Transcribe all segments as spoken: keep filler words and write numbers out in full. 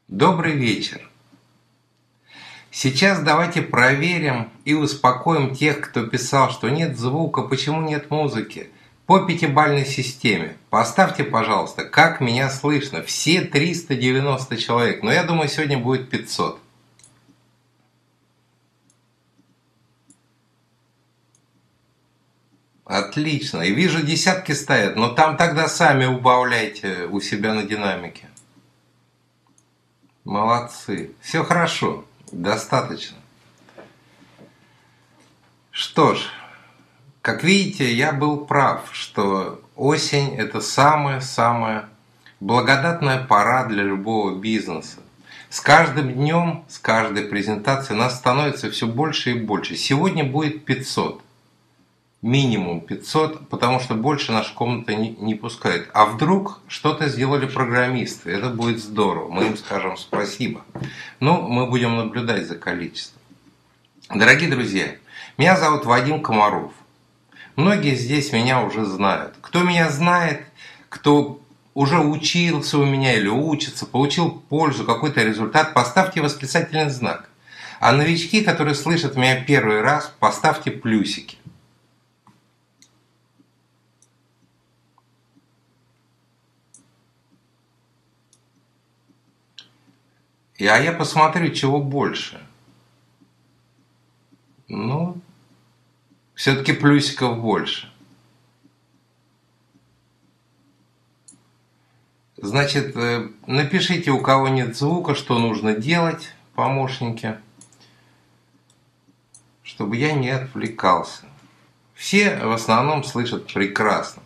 Добрый вечер. Сейчас давайте проверим и успокоим тех, кто писал, что нет звука, почему нет музыки. По пятибалльной системе. Поставьте, пожалуйста, как меня слышно. Все триста девяносто человек, но я думаю, сегодня будет пятьсот. Отлично. И вижу, десятки стоят, но там тогда сами убавляйте у себя на динамике. Молодцы. Все хорошо. Достаточно. Что ж, как видите, я был прав, что осень – это самая-самая благодатная пора для любого бизнеса. С каждым днем, с каждой презентацией нас становится все больше и больше. Сегодня будет пятьсот. Минимум пятьсот, потому что больше наша комната не, не пускает. А вдруг что-то сделали программисты, это будет здорово, мы им скажем спасибо. Но мы будем наблюдать за количеством. Дорогие друзья, меня зовут Вадим Комаров. Многие здесь меня уже знают. Кто меня знает, кто уже учился у меня или учится, получил пользу, какой-то результат, поставьте восклицательный знак. А новички, которые слышат меня первый раз, поставьте плюсики. И, а я посмотрю, чего больше. Ну, все-таки плюсиков больше. Значит, напишите, у кого нет звука, что нужно делать, помощники, чтобы я не отвлекался. Все в основном слышат прекрасно.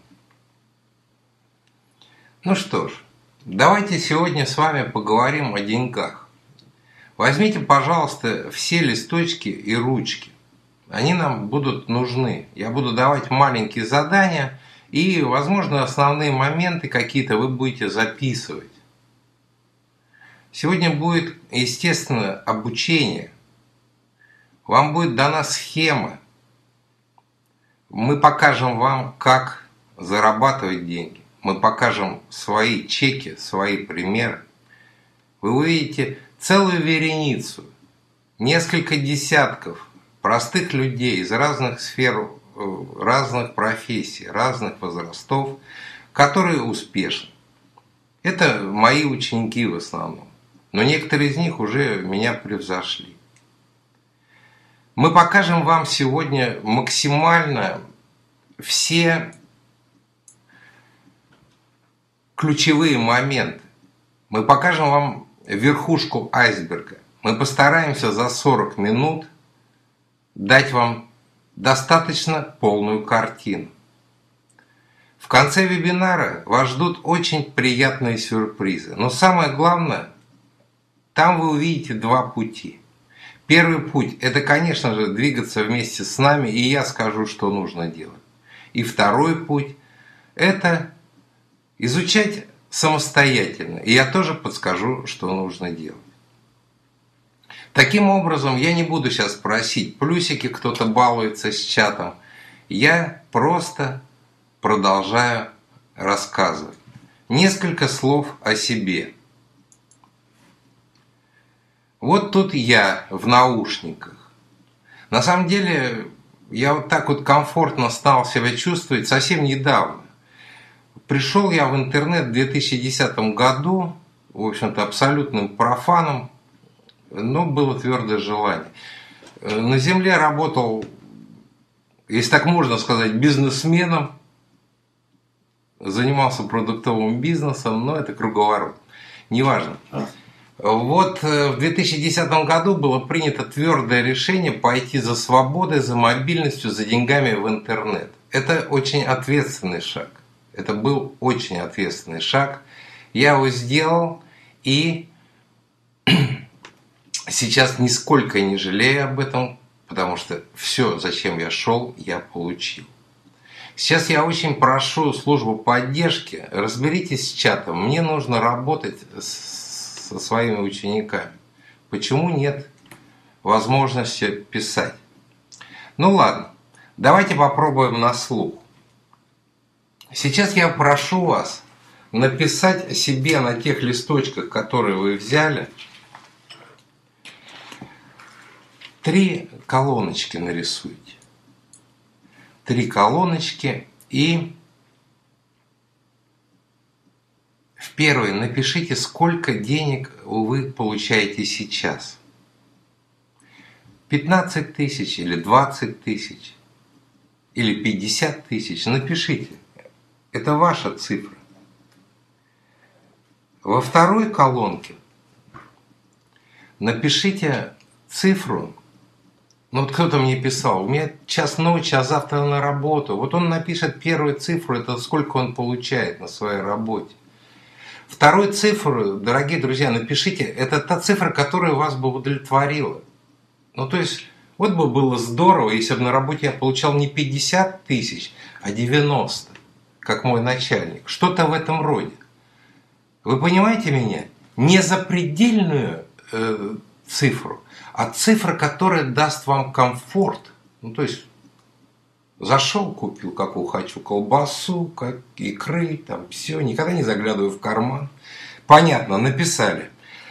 Ну что ж, давайте сегодня с вами поговорим о деньгах. Возьмите, пожалуйста, все листочки и ручки. Они нам будут нужны. Я буду давать маленькие задания, и, возможно, основные моменты какие-то вы будете записывать. Сегодня будет, естественно, обучение. Вам будет дана схема. Мы покажем вам, как зарабатывать деньги. Мы покажем свои чеки, свои примеры. Вы увидите целую вереницу, несколько десятков простых людей из разных сфер, разных профессий, разных возрастов, которые успешны. Это мои ученики в основном, но некоторые из них уже меня превзошли. Мы покажем вам сегодня максимально все ключевые моменты. Мы покажем вам верхушку айсберга. Мы постараемся за сорок минут дать вам достаточно полную картину. В конце вебинара вас ждут очень приятные сюрпризы. Но самое главное, там вы увидите два пути. Первый путь – это, конечно же, двигаться вместе с нами, и я скажу, что нужно делать. И второй путь – это изучать самостоятельно, и я тоже подскажу, что нужно делать. Таким образом, я не буду сейчас просить плюсики, кто-то балуется с чатом. Я просто продолжаю рассказывать. Несколько слов о себе. Вот тут я в наушниках. На самом деле, я вот так вот комфортно стал себя чувствовать совсем недавно. Пришел я в интернет в две тысячи десятом году, в общем-то, абсолютным профаном, но было твердое желание. На земле работал, если так можно сказать, бизнесменом, занимался продуктовым бизнесом, но это круговорот, неважно. Вот в две тысячи десятом году было принято твердое решение пойти за свободой, за мобильностью, за деньгами в интернет. Это очень ответственный шаг. Это был очень ответственный шаг. Я его сделал, и сейчас нисколько не жалею об этом, потому что все, зачем я шел, я получил. Сейчас я очень прошу службу поддержки, разберитесь с чатом. Мне нужно работать со своими учениками. Почему нет возможности писать? Ну ладно, давайте попробуем на слух. Сейчас я прошу вас написать себе на тех листочках, которые вы взяли, три колоночки нарисуйте. Три колоночки и в первой напишите, сколько денег вы получаете сейчас. пятнадцать тысяч или двадцать тысяч или пятьдесят тысяч. Напишите. Это ваша цифра. Во второй колонке напишите цифру. Ну вот кто-то мне писал, у меня час ночи, а завтра на работу. Вот он напишет первую цифру, это сколько он получает на своей работе. Вторую цифру, дорогие друзья, напишите, это та цифра, которая вас бы удовлетворила. Ну то есть, вот бы было здорово, если бы на работе я получал не пятьдесят тысяч, а девяносто, как мой начальник. Что-то в этом роде. Вы понимаете меня? Не запредельную э, цифру, а цифра, которая даст вам комфорт. Ну, то есть, зашел, купил, какую хочу, колбасу, как икры, там все, никогда не заглядываю в карман. Понятно, написали.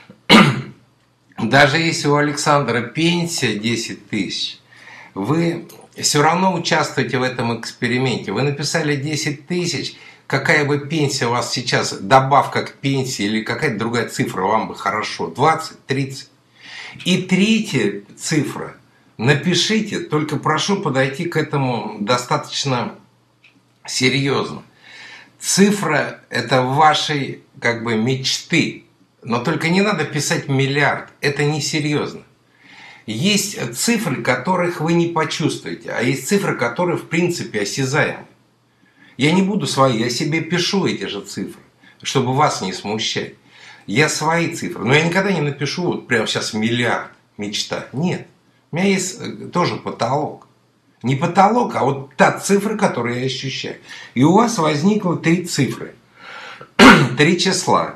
Даже если у Александра пенсия десять тысяч, вы все равно участвуете в этом эксперименте. Вы написали десять тысяч, какая бы пенсия у вас сейчас, добавка к пенсии или какая-то другая цифра вам бы хорошо, двадцать, тридцать. И третья цифра, напишите, только прошу подойти к этому достаточно серьезно. Цифра – это вашей как бы мечты, но только не надо писать миллиард, это несерьезно. Есть цифры, которых вы не почувствуете, а есть цифры, которые в принципе осязаемы. Я не буду свои, я себе пишу эти же цифры, чтобы вас не смущать. Я свои цифры, но я никогда не напишу вот прямо сейчас миллиард, мечта. Нет, у меня есть тоже потолок. Не потолок, а вот та цифра, которую я ощущаю. И у вас возникло три цифры, три числа.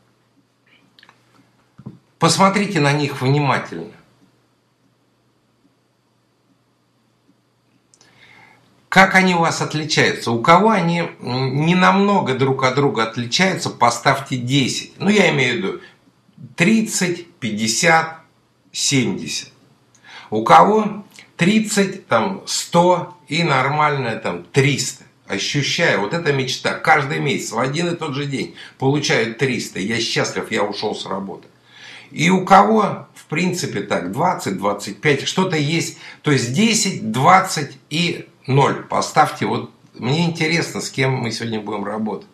Посмотрите на них внимательно. Как они у вас отличаются? У кого они не намного друг от друга отличаются, поставьте десять. Ну, я имею в виду тридцать, пятьдесят, семьдесят. У кого тридцать, там, сто и нормальное там триста. Ощущаю, вот эта мечта. Каждый месяц в один и тот же день получаю триста. Я счастлив, я ушел с работы. И у кого, в принципе, так, двадцать, двадцать пять, что-то есть. То есть десять, двадцать и ноль. Поставьте, вот мне интересно, с кем мы сегодня будем работать.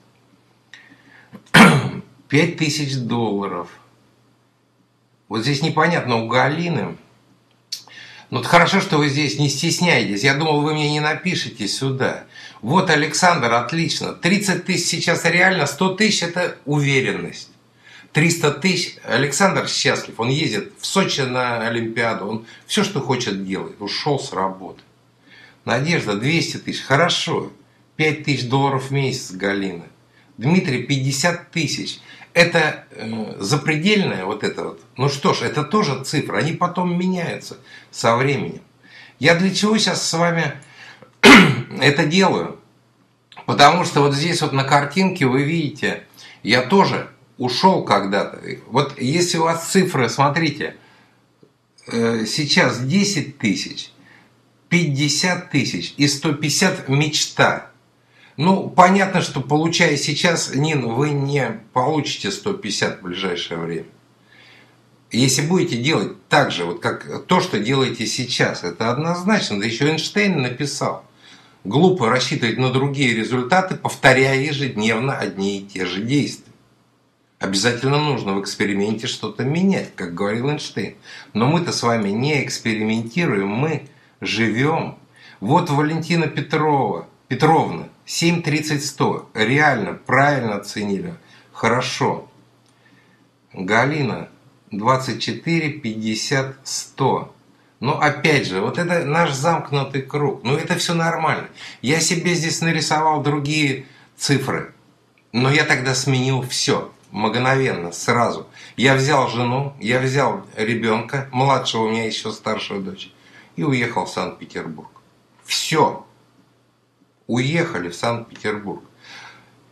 пять тысяч долларов. Вот здесь непонятно у Галины. Ну, вот хорошо, что вы здесь не стесняетесь. Я думал, вы мне не напишите сюда. Вот, Александр, отлично. тридцать тысяч сейчас реально, сто тысяч это уверенность. триста тысяч. Александр счастлив. Он ездит в Сочи на Олимпиаду. Он все, что хочет, делает. Ушел с работы. Надежда, двести тысяч. Хорошо. пять тысяч долларов в месяц, Галина. Дмитрий, пятьдесят тысяч. Это э, запредельное вот это вот. Ну что ж, это тоже цифры. Они потом меняются со временем. Я для чего сейчас с вами это делаю? Потому что вот здесь вот на картинке вы видите, я тоже ушел когда-то. Вот если у вас цифры, смотрите, э, сейчас десять тысяч, пятьдесят тысяч и сто пятьдесят мечта. Ну, понятно, что получая сейчас, Нина, вы не получите сто пятьдесят в ближайшее время. Если будете делать так же, вот как то, что делаете сейчас, это однозначно. Да еще Эйнштейн написал. Глупо рассчитывать на другие результаты, повторяя ежедневно одни и те же действия. Обязательно нужно в эксперименте что-то менять, как говорил Эйнштейн. Но мы-то с вами не экспериментируем, мы живем. Вот Валентина Петрова, Петровна, семь тридцать сто. Реально, правильно оценили. Хорошо. Галина, двадцать четыре пятьдесят сто. Но опять же, вот это наш замкнутый круг. Ну это все нормально. Я себе здесь нарисовал другие цифры. Но я тогда сменил все. Мгновенно, сразу. Я взял жену, я взял ребенка, младшего, у меня еще старшую дочь, и уехал в Санкт-Петербург. Все. Уехали в Санкт-Петербург.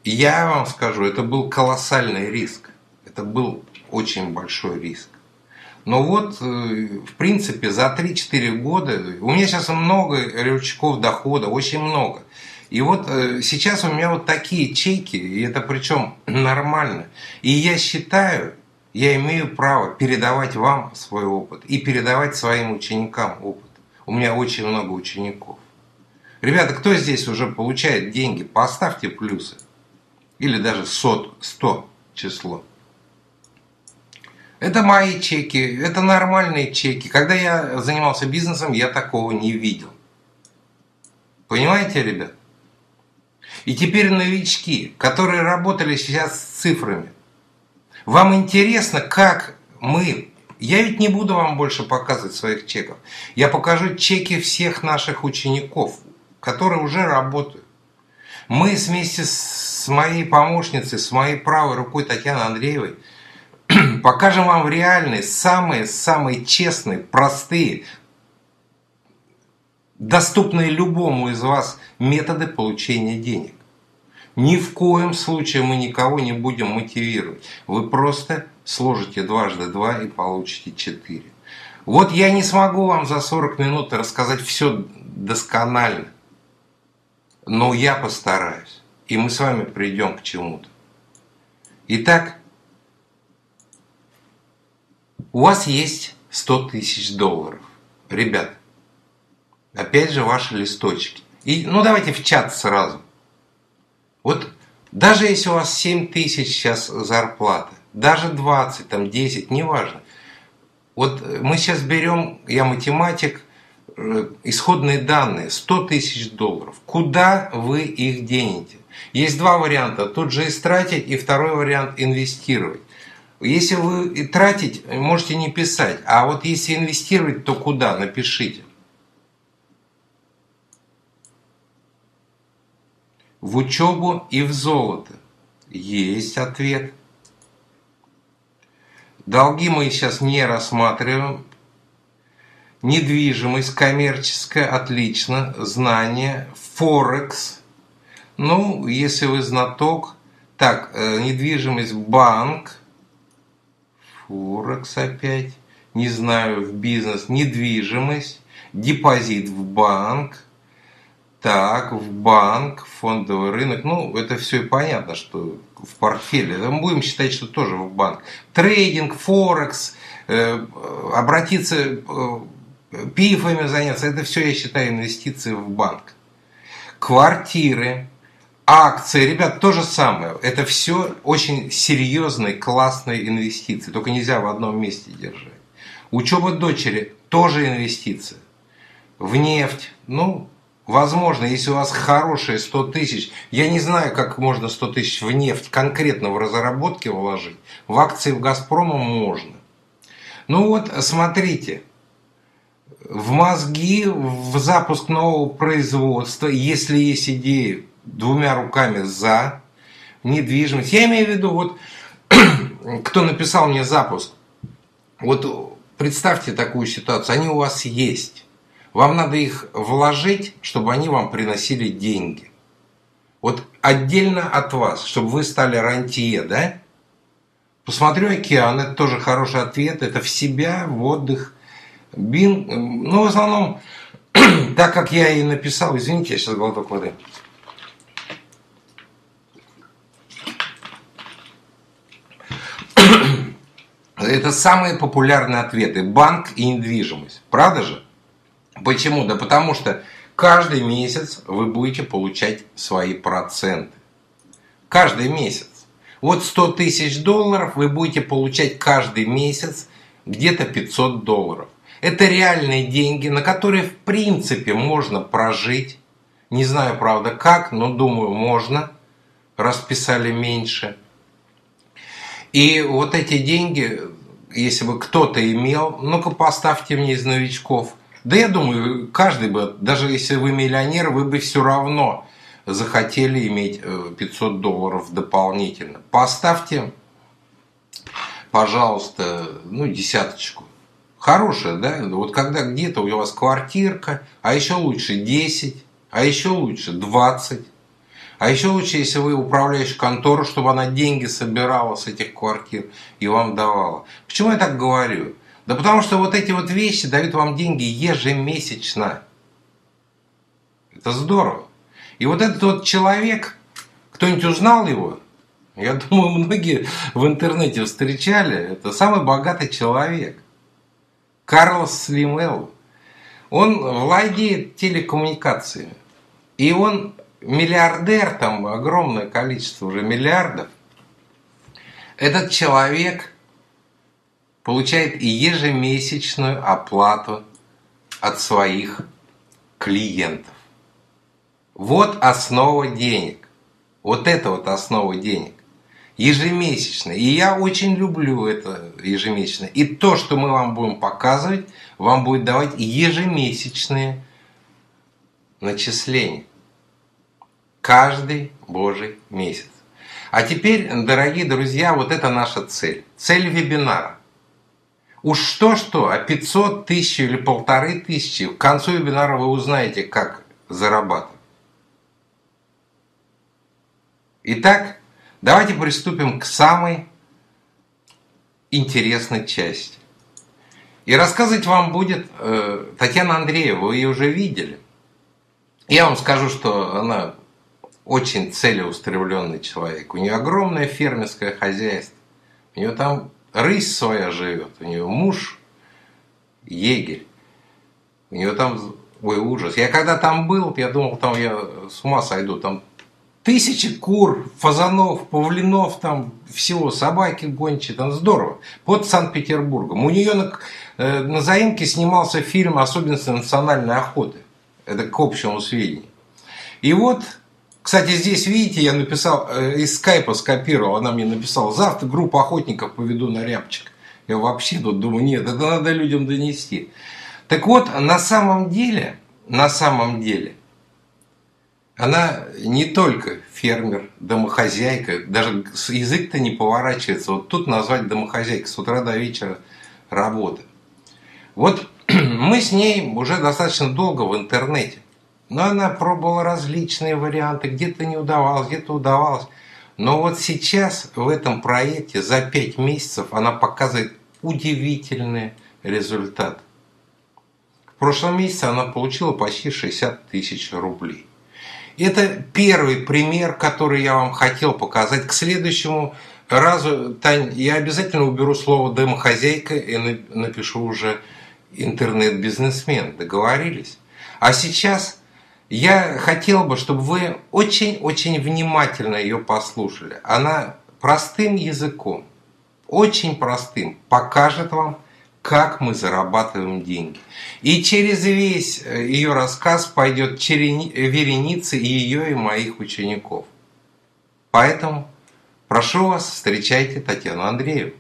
я вам скажу, это был колоссальный риск. Это был очень большой риск. Но вот, в принципе, за три-четыре года, у меня сейчас много рычагов дохода, очень много. И вот сейчас у меня вот такие чеки, и это причем нормально. И я считаю, я имею право передавать вам свой опыт и передавать своим ученикам опыт. У меня очень много учеников. Ребята, кто здесь уже получает деньги, поставьте плюсы. Или даже сто, сто число. Это мои чеки, это нормальные чеки. Когда я занимался бизнесом, я такого не видел. Понимаете, ребят? И теперь новички, которые работали сейчас с цифрами. Вам интересно, как мы... Я ведь не буду вам больше показывать своих чеков. Я покажу чеки всех наших учеников, которые уже работают. Мы вместе с моей помощницей, с моей правой рукой Татьяной Андреевой покажем вам реальные, самые-самые честные, простые, доступные любому из вас методы получения денег. Ни в коем случае мы никого не будем мотивировать. Вы просто сложите дважды два и получите четыре. Вот я не смогу вам за сорок минут рассказать все досконально. Но я постараюсь. И мы с вами придем к чему-то. Итак, у вас есть сто тысяч долларов. Ребят, опять же ваши листочки. И, ну давайте в чат сразу. Вот даже если у вас семь тысяч сейчас зарплата, даже двадцать, там десять, неважно. Вот мы сейчас берем, я математик, исходные данные, сто тысяч долларов. Куда вы их денете? Есть два варианта. Тут же истратить, и второй вариант инвестировать. Если вы тратить, можете не писать. А вот если инвестировать, то куда? Напишите. В учебу и в золото. Есть ответ. Долги мы сейчас не рассматриваем. Недвижимость коммерческая, отлично. Знания, Форекс. Ну, если вы знаток. Так, недвижимость, банк. Форекс опять. Не знаю, в бизнес. Недвижимость. Депозит в банк. Так, в банк, фондовый рынок. Ну, это все и понятно, что в портфеле. Мы будем считать, что тоже в банк. Трейдинг, Форекс, э, обратиться, э, пифами заняться. Это все, я считаю, инвестиции в банк. Квартиры, акции. Ребят, то же самое. Это все очень серьезные, классные инвестиции. Только нельзя в одном месте держать. Учеба дочери тоже инвестиция. В нефть. Ну, возможно, если у вас хорошие сто тысяч, я не знаю, как можно сто тысяч в нефть конкретно в разработке вложить. В акции в Газпрома можно. Ну вот, смотрите. В мозги, в запуск нового производства, если есть идеи, двумя руками за недвижимость. Я имею в виду, вот, кто написал мне запуск, вот представьте такую ситуацию, они у вас есть. Вам надо их вложить, чтобы они вам приносили деньги. Вот отдельно от вас, чтобы вы стали рантье, да? Посмотрю океан, это тоже хороший ответ. Это в себя, в отдых. Бин, ну, в основном, так как я и написал, извините, я сейчас глоток воды. Это самые популярные ответы. Банк и недвижимость. Правда же? Почему? Да потому что каждый месяц вы будете получать свои проценты. Каждый месяц. Вот сто тысяч долларов вы будете получать каждый месяц где-то пятьсот долларов. Это реальные деньги, на которые в принципе можно прожить. Не знаю, правда, как, но думаю, можно. Расписали меньше. И вот эти деньги, если бы кто-то имел, ну-ка поставьте мне из новичков. Да я думаю, каждый бы, даже если вы миллионер, вы бы все равно захотели иметь пятьсот долларов дополнительно. Поставьте, пожалуйста, ну, десяточку. Хорошая, да? Вот когда где-то у вас квартирка, а еще лучше десять, а еще лучше двадцать. А еще лучше, если вы управляющий контору, чтобы она деньги собирала с этих квартир и вам давала. Почему я так говорю? Да потому что вот эти вот вещи дают вам деньги ежемесячно. Это здорово. И вот этот вот человек, кто-нибудь узнал его? Я думаю, многие в интернете встречали. Это самый богатый человек. Карлос Слим Элло. Он владеет телекоммуникациями. И он миллиардер, там огромное количество уже миллиардов. Этот человек получает ежемесячную оплату от своих клиентов. Вот основа денег. Вот это вот основа денег. Ежемесячно. И я очень люблю это ежемесячно. И то, что мы вам будем показывать, вам будет давать ежемесячные начисления. Каждый божий месяц. А теперь, дорогие друзья, вот это наша цель. Цель вебинара. Уж что-что, а пятьсот тысяч или полторы тысячи, к концу вебинара вы узнаете, как зарабатывать. Итак, давайте приступим к самой интересной части. И рассказывать вам будет э, Татьяна Андреева, вы ее уже видели. Я вам скажу, что она очень целеустремленный человек. У нее огромное фермерское хозяйство. У нее там рысь своя живет. У нее муж егерь. У нее там, ой, ужас. Я когда там был, я думал, там я с ума сойду. Там тысячи кур, фазанов, павлинов, там всего, собаки гончие, там здорово. Под Санкт-Петербургом. У нее на, э, на заимке снимался фильм «Особенности национальной охоты». Это к общему сведению. И вот, кстати, здесь, видите, я написал, э, из скайпа скопировал, она мне написала: завтра группу охотников поведу на рябчик. Я вообще тут думаю, нет, это надо людям донести. Так вот, на самом деле, на самом деле, она не только фермер, домохозяйка, даже язык-то не поворачивается. Вот тут назвать домохозяйкой, с утра до вечера работа. Вот мы с ней уже достаточно долго в интернете. Но она пробовала различные варианты, где-то не удавалось, где-то удавалось. Но вот сейчас в этом проекте за пять месяцев она показывает удивительный результат. В прошлом месяце она получила почти шестьдесят тысяч рублей. Это первый пример, который я вам хотел показать. К следующему разу, Тань, я обязательно уберу слово «домохозяйка» и напишу уже «интернет-бизнесмен». Договорились? А сейчас я хотел бы, чтобы вы очень-очень внимательно ее послушали. Она простым языком, очень простым, покажет вам, как мы зарабатываем деньги. И через весь ее рассказ пойдет вереница и ее, и моих учеников. Поэтому прошу вас, встречайте Татьяну Андрееву.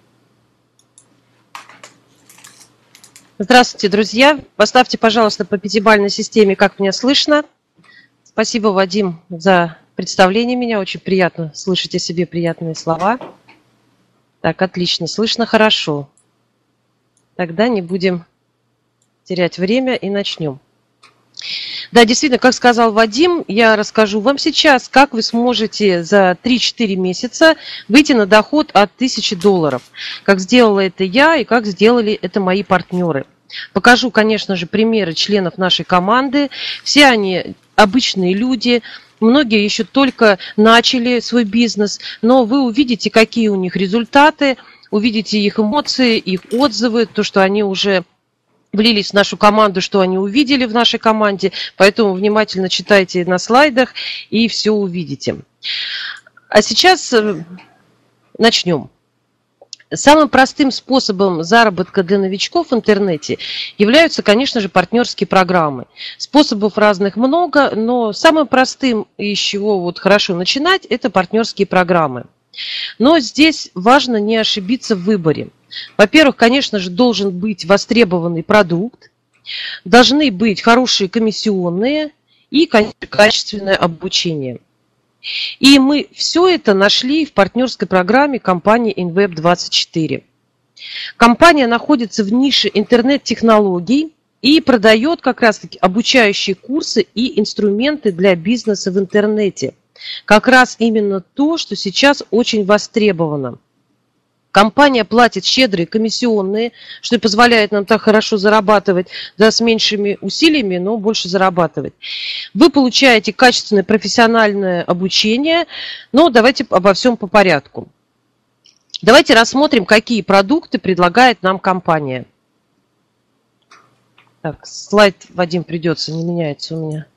Здравствуйте, друзья. Поставьте, пожалуйста, по пятибалльной системе, как меня слышно. Спасибо, Вадим, за представление меня. Очень приятно слышать о себе приятные слова. Так, отлично, слышно хорошо. Тогда не будем терять время и начнем. Да, действительно, как сказал Вадим, я расскажу вам сейчас, как вы сможете за три-четыре месяца выйти на доход от тысячи долларов. Как сделала это я и как сделали это мои партнеры. Покажу, конечно же, примеры членов нашей команды. Все они обычные люди. Многие еще только начали свой бизнес, но вы увидите, какие у них результаты, увидите их эмоции, их отзывы, то, что они уже влились в нашу команду, что они увидели в нашей команде. Поэтому внимательно читайте на слайдах и все увидите. А сейчас начнем. Самым простым способом заработка для новичков в интернете являются, конечно же, партнерские программы. Способов разных много, но самым простым, и с чего вот хорошо начинать, это партнерские программы. Но здесь важно не ошибиться в выборе. Во-первых, конечно же, должен быть востребованный продукт, должны быть хорошие комиссионные и, конечно, качественное обучение. И мы все это нашли в партнерской программе компании InWeb двадцать четыре. Компания находится в нише интернет-технологий и продает как раз-таки обучающие курсы и инструменты для бизнеса в интернете. как раз именно то, что сейчас очень востребовано. Компания платит щедрые комиссионные, что позволяет нам так хорошо зарабатывать, да, с меньшими усилиями, но больше зарабатывать. Вы получаете качественное профессиональное обучение, но давайте обо всем по порядку. Давайте рассмотрим, какие продукты предлагает нам компания. Так, слайд, Вадим, придется, не меняется у меня.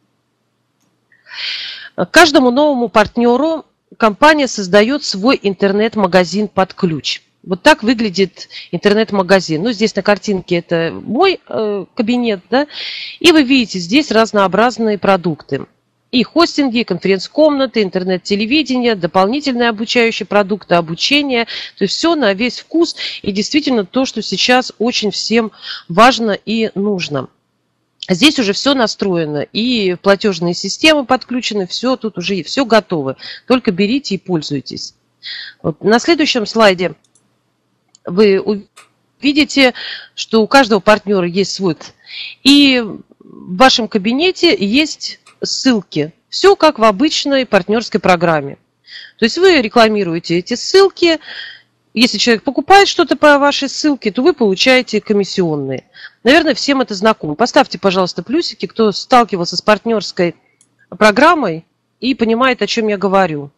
Каждому новому партнеру компания создает свой интернет-магазин под ключ. Вот так выглядит интернет-магазин. Ну, здесь на картинке это мой э, кабинет, да, и вы видите здесь разнообразные продукты. И хостинги, и конференц-комнаты, интернет-телевидение, дополнительные обучающие продукты, обучение. То есть все на весь вкус и действительно то, что сейчас очень всем важно и нужно. Здесь уже все настроено, и платежные системы подключены, все тут уже все готово. Только берите и пользуйтесь. Вот. На следующем слайде вы увидите, что у каждого партнера есть свой. И в вашем кабинете есть ссылки. Все как в обычной партнерской программе. То есть вы рекламируете эти ссылки. Если человек покупает что-то по вашей ссылке, то вы получаете комиссионные. Наверное, всем это знакомо. Поставьте, пожалуйста, плюсики, кто сталкивался с партнерской программой и понимает, о чем я говорю.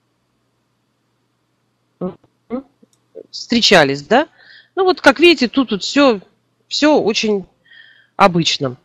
Встречались, да? Ну вот, как видите, тут, тут все, все очень обычно.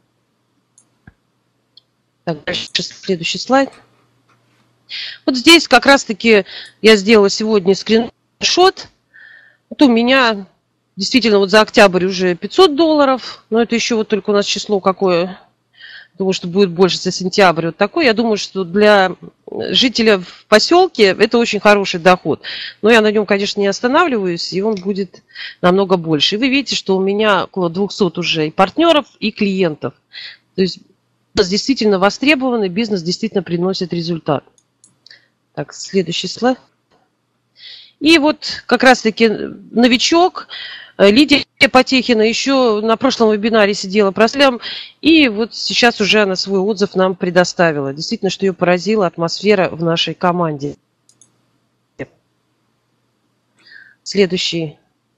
Так, дальше следующий слайд. Вот здесь как раз-таки я сделала сегодня скриншот. Вот у меня действительно вот за октябрь уже пятьсот долларов, но это еще вот только у нас число какое, думаю, что будет больше за сентябрь. Вот такой. Я думаю, что для жителя в поселке это очень хороший доход. Но я на нем, конечно, не останавливаюсь, и он будет намного больше. И вы видите, что у меня около двухсот уже и партнеров, и клиентов. То есть бизнес действительно востребованный, бизнес действительно приносит результат. Так, следующий слайд. И вот как раз-таки новичок Лидия Потехина еще на прошлом вебинаре сидела прослям, и вот сейчас уже она свой отзыв нам предоставила. Действительно, что ее поразила атмосфера в нашей команде. Следующий.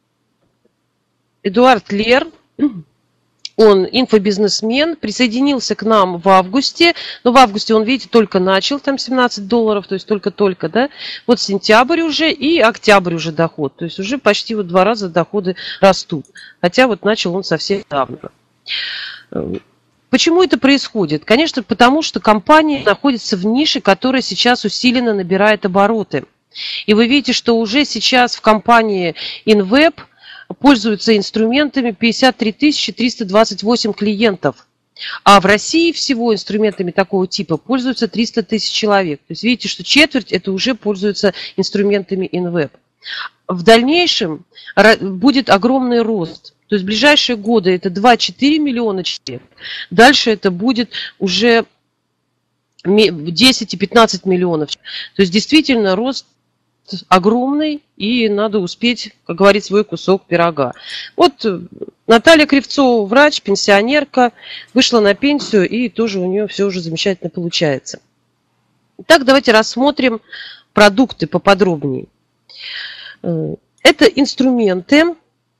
Эдуард Лер. Он инфобизнесмен, присоединился к нам в августе, но в августе он, видите, только начал, там семнадцать долларов, то есть только-только, да, вот сентябрь уже и октябрь уже доход, то есть уже почти вот два раза доходы растут, хотя вот начал он совсем недавно. Почему это происходит? Конечно, потому что компания находится в нише, которая сейчас усиленно набирает обороты. И вы видите, что уже сейчас в компании InWeb пользуются инструментами пятьдесят три тысячи триста двадцать восемь клиентов. А в России всего инструментами такого типа пользуются триста тысяч человек. То есть видите, что четверть это уже пользуются инструментами InWeb. В дальнейшем будет огромный рост. То есть в ближайшие годы это два-четыре миллиона человек. Дальше это будет уже десять-пятнадцать миллионов. То есть действительно рост огромный, и надо успеть, как говорить, свой кусок пирога. Вот Наталья Кривцова, врач, пенсионерка, вышла на пенсию, и тоже у нее все уже замечательно получается. Итак, давайте рассмотрим продукты поподробнее. Это инструменты,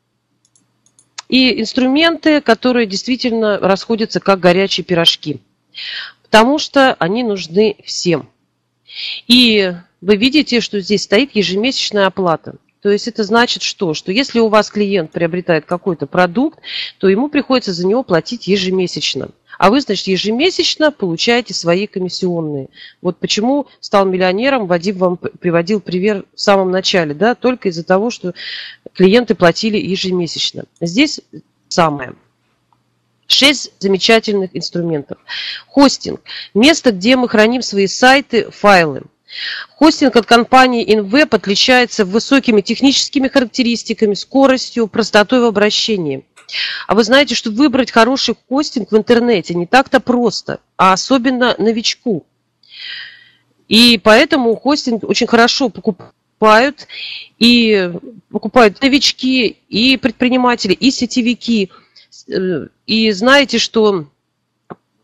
и инструменты, которые действительно расходятся как горячие пирожки, потому что они нужны всем. И вы видите, что здесь стоит ежемесячная оплата. То есть это значит что? Что если у вас клиент приобретает какой-то продукт, то ему приходится за него платить ежемесячно. А вы, значит, ежемесячно получаете свои комиссионные. Вот почему стал миллионером, Вадим вам приводил пример в самом начале, да, только из-за того, что клиенты платили ежемесячно. Здесь самое. Шесть замечательных инструментов. Хостинг. Место, где мы храним свои сайты, файлы. Хостинг от компании InWeb отличается высокими техническими характеристиками, скоростью, простотой в обращении. А вы знаете, что выбрать хороший хостинг в интернете не так-то просто, а особенно новичку. И поэтому хостинг очень хорошо покупают, и покупают новички, и предприниматели, и сетевики. И знаете, что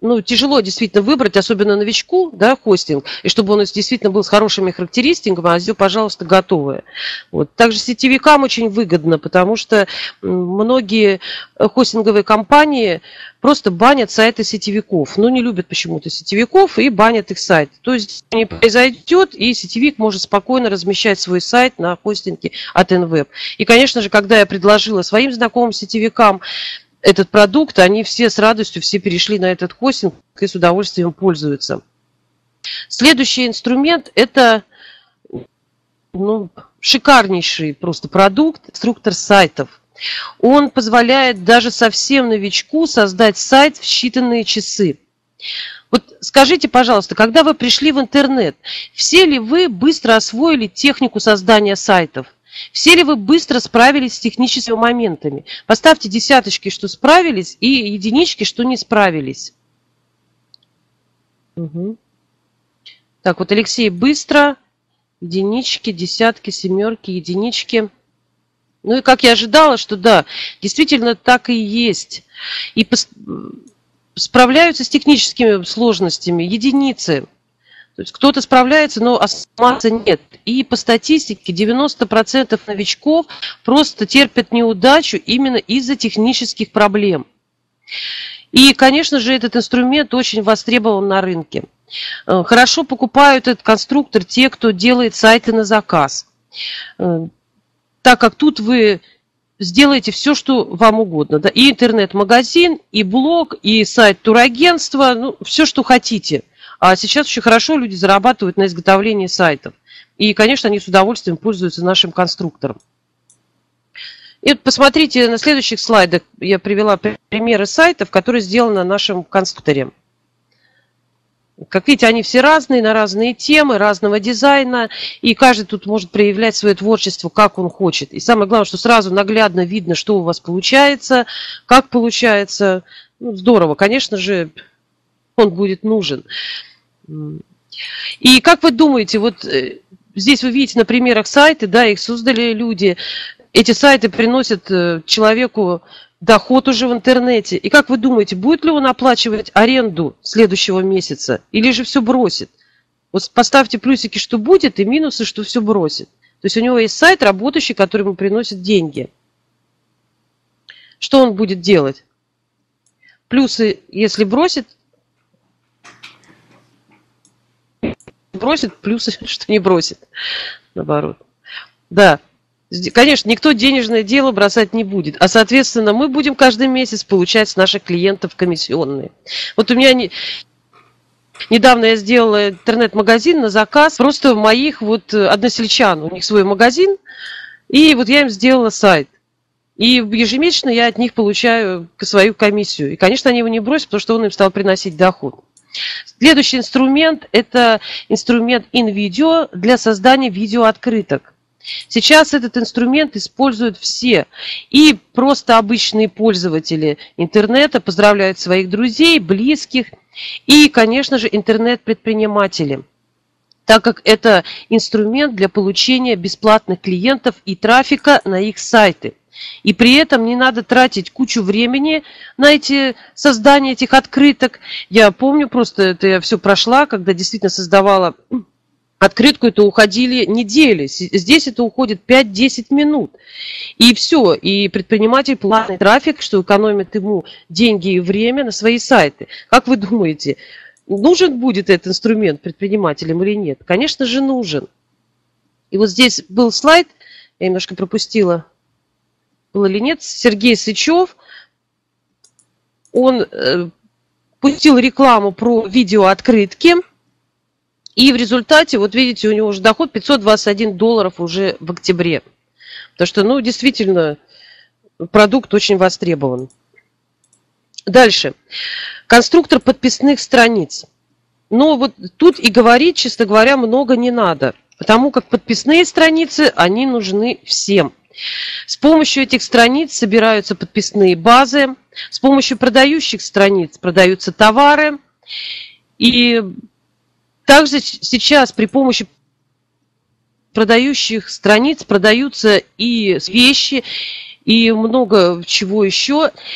ну, тяжело действительно выбрать, особенно новичку, да, хостинг, и чтобы он действительно был с хорошими характеристиками, а все, пожалуйста, готовое. Вот. Также сетевикам очень выгодно, потому что многие хостинговые компании просто банят сайты сетевиков. Ну, не любят почему-то сетевиков и банят их сайт. То есть не произойдет, и сетевик может спокойно размещать свой сайт на хостинге от эн веб. И, конечно же, когда я предложила своим знакомым сетевикам этот продукт, они все с радостью все перешли на этот хостинг и с удовольствием пользуются. Следующий инструмент – это ну, шикарнейший просто продукт, конструктор сайтов. Он позволяет даже совсем новичку создать сайт в считанные часы. Вот скажите, пожалуйста, когда вы пришли в интернет, все ли вы быстро освоили технику создания сайтов? Все ли вы быстро справились с техническими моментами? Поставьте десяточки, что справились, и единички, что не справились. Угу. Так, вот Алексей быстро. Единички, десятки, семерки, единички. Ну и как я ожидала, что да, действительно так и есть. И справляются с техническими сложностями единицы. То есть кто-то справляется, но массы нет. И по статистике девяносто процентов новичков просто терпят неудачу именно из-за технических проблем. И, конечно же, этот инструмент очень востребован на рынке. Хорошо покупают этот конструктор те, кто делает сайты на заказ. Так как тут вы сделаете все, что вам угодно. Да? И интернет-магазин, и блог, и сайт турагентства, ну, все, что хотите. А сейчас очень хорошо люди зарабатывают на изготовлении сайтов. И, конечно, они с удовольствием пользуются нашим конструктором. И вот посмотрите, на следующих слайдах я привела примеры сайтов, которые сделаны на нашем конструкторе. Как видите, они все разные, на разные темы, разного дизайна. И каждый тут может проявлять свое творчество, как он хочет. И самое главное, что сразу наглядно видно, что у вас получается, как получается. Ну, здорово, конечно же, он будет нужен. И как вы думаете, вот здесь вы видите на примерах сайты, да, их создали люди. Эти сайты приносят человеку доход уже в интернете. И как вы думаете, будет ли он оплачивать аренду следующего месяца или же все бросит? Вот поставьте плюсики, что будет, и минусы, что все бросит. То есть у него есть сайт работающий, который ему приносит деньги. Что он будет делать? Плюсы, если бросит, бросит, плюсы, что не бросит. Наоборот. Да. Конечно, никто денежное дело бросать не будет. А, соответственно, мы будем каждый месяц получать с наших клиентов комиссионные. Вот у меня не... недавно я сделала интернет-магазин на заказ просто моих вот односельчан. У них свой магазин. И вот я им сделала сайт. И ежемесячно я от них получаю свою комиссию. И, конечно, они его не бросят, потому что он им стал приносить доход. Следующий инструмент – это инструмент InVideo для создания видеооткрыток. Сейчас этот инструмент используют все. И просто обычные пользователи интернета поздравляют своих друзей, близких. И, конечно же, интернет-предприниматели. Так как это инструмент для получения бесплатных клиентов и трафика на их сайты. И при этом не надо тратить кучу времени на эти создание этих открыток. Я помню, просто это я все прошла, когда действительно создавала открытку, это уходили недели. Здесь это уходит пять-десять минут. И все. И предприниматель платный трафик, что экономит ему деньги и время на свои сайты. Как вы думаете, нужен будет этот инструмент предпринимателям или нет? Конечно же, нужен. И вот здесь был слайд, я немножко пропустила. Был или нет, Сергей Сычев, он э, пустил рекламу про видеооткрытки, и в результате, вот видите, у него уже доход пятьсот двадцать один долларов уже в октябре. Потому что, ну, действительно, продукт очень востребован. Дальше. Конструктор подписных страниц. Но вот тут и говорить, честно говоря, много не надо, потому как подписные страницы, они нужны всем. С помощью этих страниц собираются подписные базы, с помощью продающих страниц продаются товары. И также сейчас при помощи продающих страниц продаются и вещи, и много чего еще.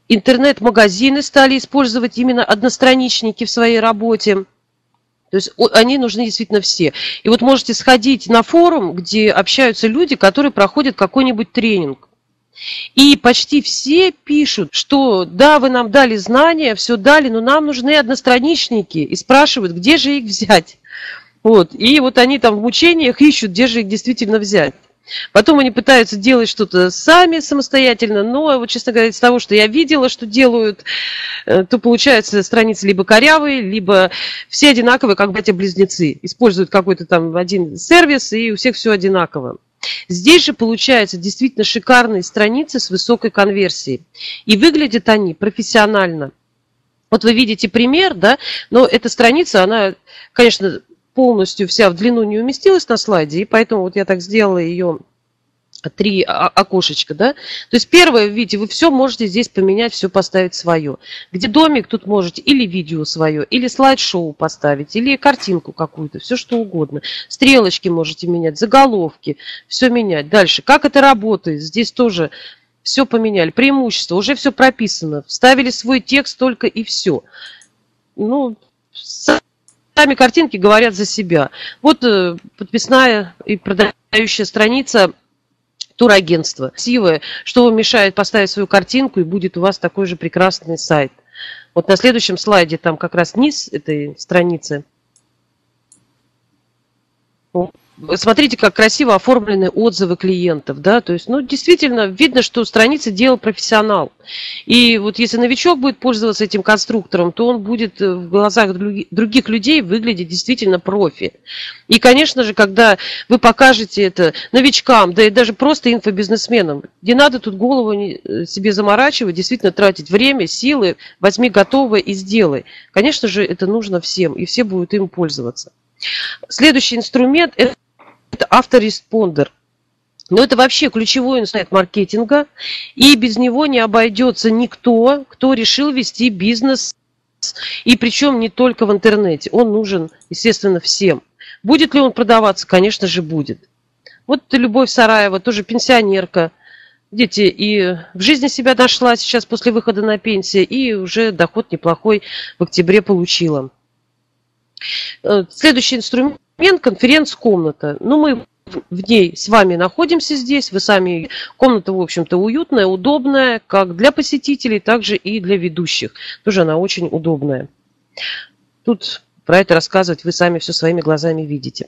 интернет-магазины стали использовать именно одностраничники в своей работе. То есть они нужны действительно все. И вот можете сходить на форум, где общаются люди, которые проходят какой-нибудь тренинг. И почти все пишут, что да, вы нам дали знания, все дали, но нам нужны одностраничники. И спрашивают, где же их взять. Вот. И вот они там в мучениях ищут, где же их действительно взять. Потом они пытаются делать что-то сами самостоятельно, но, вот, честно говоря, из того, что я видела, что делают, то получается страницы либо корявые, либо все одинаковые, как братья-близнецы. Используют какой-то там один сервис, и у всех все одинаково. Здесь же получаются действительно шикарные страницы с высокой конверсией. И выглядят они профессионально. Вот вы видите пример, да, но эта страница, она, конечно, полностью вся в длину не уместилась на слайде, и поэтому вот я так сделала ее три окошечка, да. То есть первое, видите, вы все можете здесь поменять, все поставить свое. Где домик, тут можете или видео свое, или слайд-шоу поставить, или картинку какую-то, все что угодно. Стрелочки можете менять, заголовки, все менять. Дальше, как это работает, здесь тоже все поменяли. Преимущество, уже все прописано, вставили свой текст только и все. Ну, сами картинки говорят за себя. Вот подписная и продающая страница турагентства. Красивое, что вам мешает поставить свою картинку, и будет у вас такой же прекрасный сайт. Вот на следующем слайде там как раз низ этой страницы. Смотрите, как красиво оформлены отзывы клиентов, да, то есть, ну, действительно, видно, что страница делал профессионал. И вот если новичок будет пользоваться этим конструктором, то он будет в глазах других людей выглядеть действительно профи. И, конечно же, когда вы покажете это новичкам, да и даже просто инфобизнесменам, не надо тут голову себе заморачивать, действительно тратить время, силы, возьми готовое и сделай. Конечно же, это нужно всем, и все будут им пользоваться. Следующий инструмент – это автореспондер. Но это вообще ключевой инструмент маркетинга, и без него не обойдется никто, кто решил вести бизнес, и причем не только в интернете. Он нужен, естественно, всем. Будет ли он продаваться? Конечно же, будет. Вот Любовь Сараева, тоже пенсионерка. Видите, и в жизни себя нашла сейчас после выхода на пенсию, и уже доход неплохой в октябре получила. Следующий инструмент – конференц-комната. Ну, мы в ней с вами находимся здесь. Вы сами. Комната, в общем-то, уютная, удобная, как для посетителей, так же и для ведущих. Тоже она очень удобная. Тут про это рассказывать вы сами все своими глазами видите.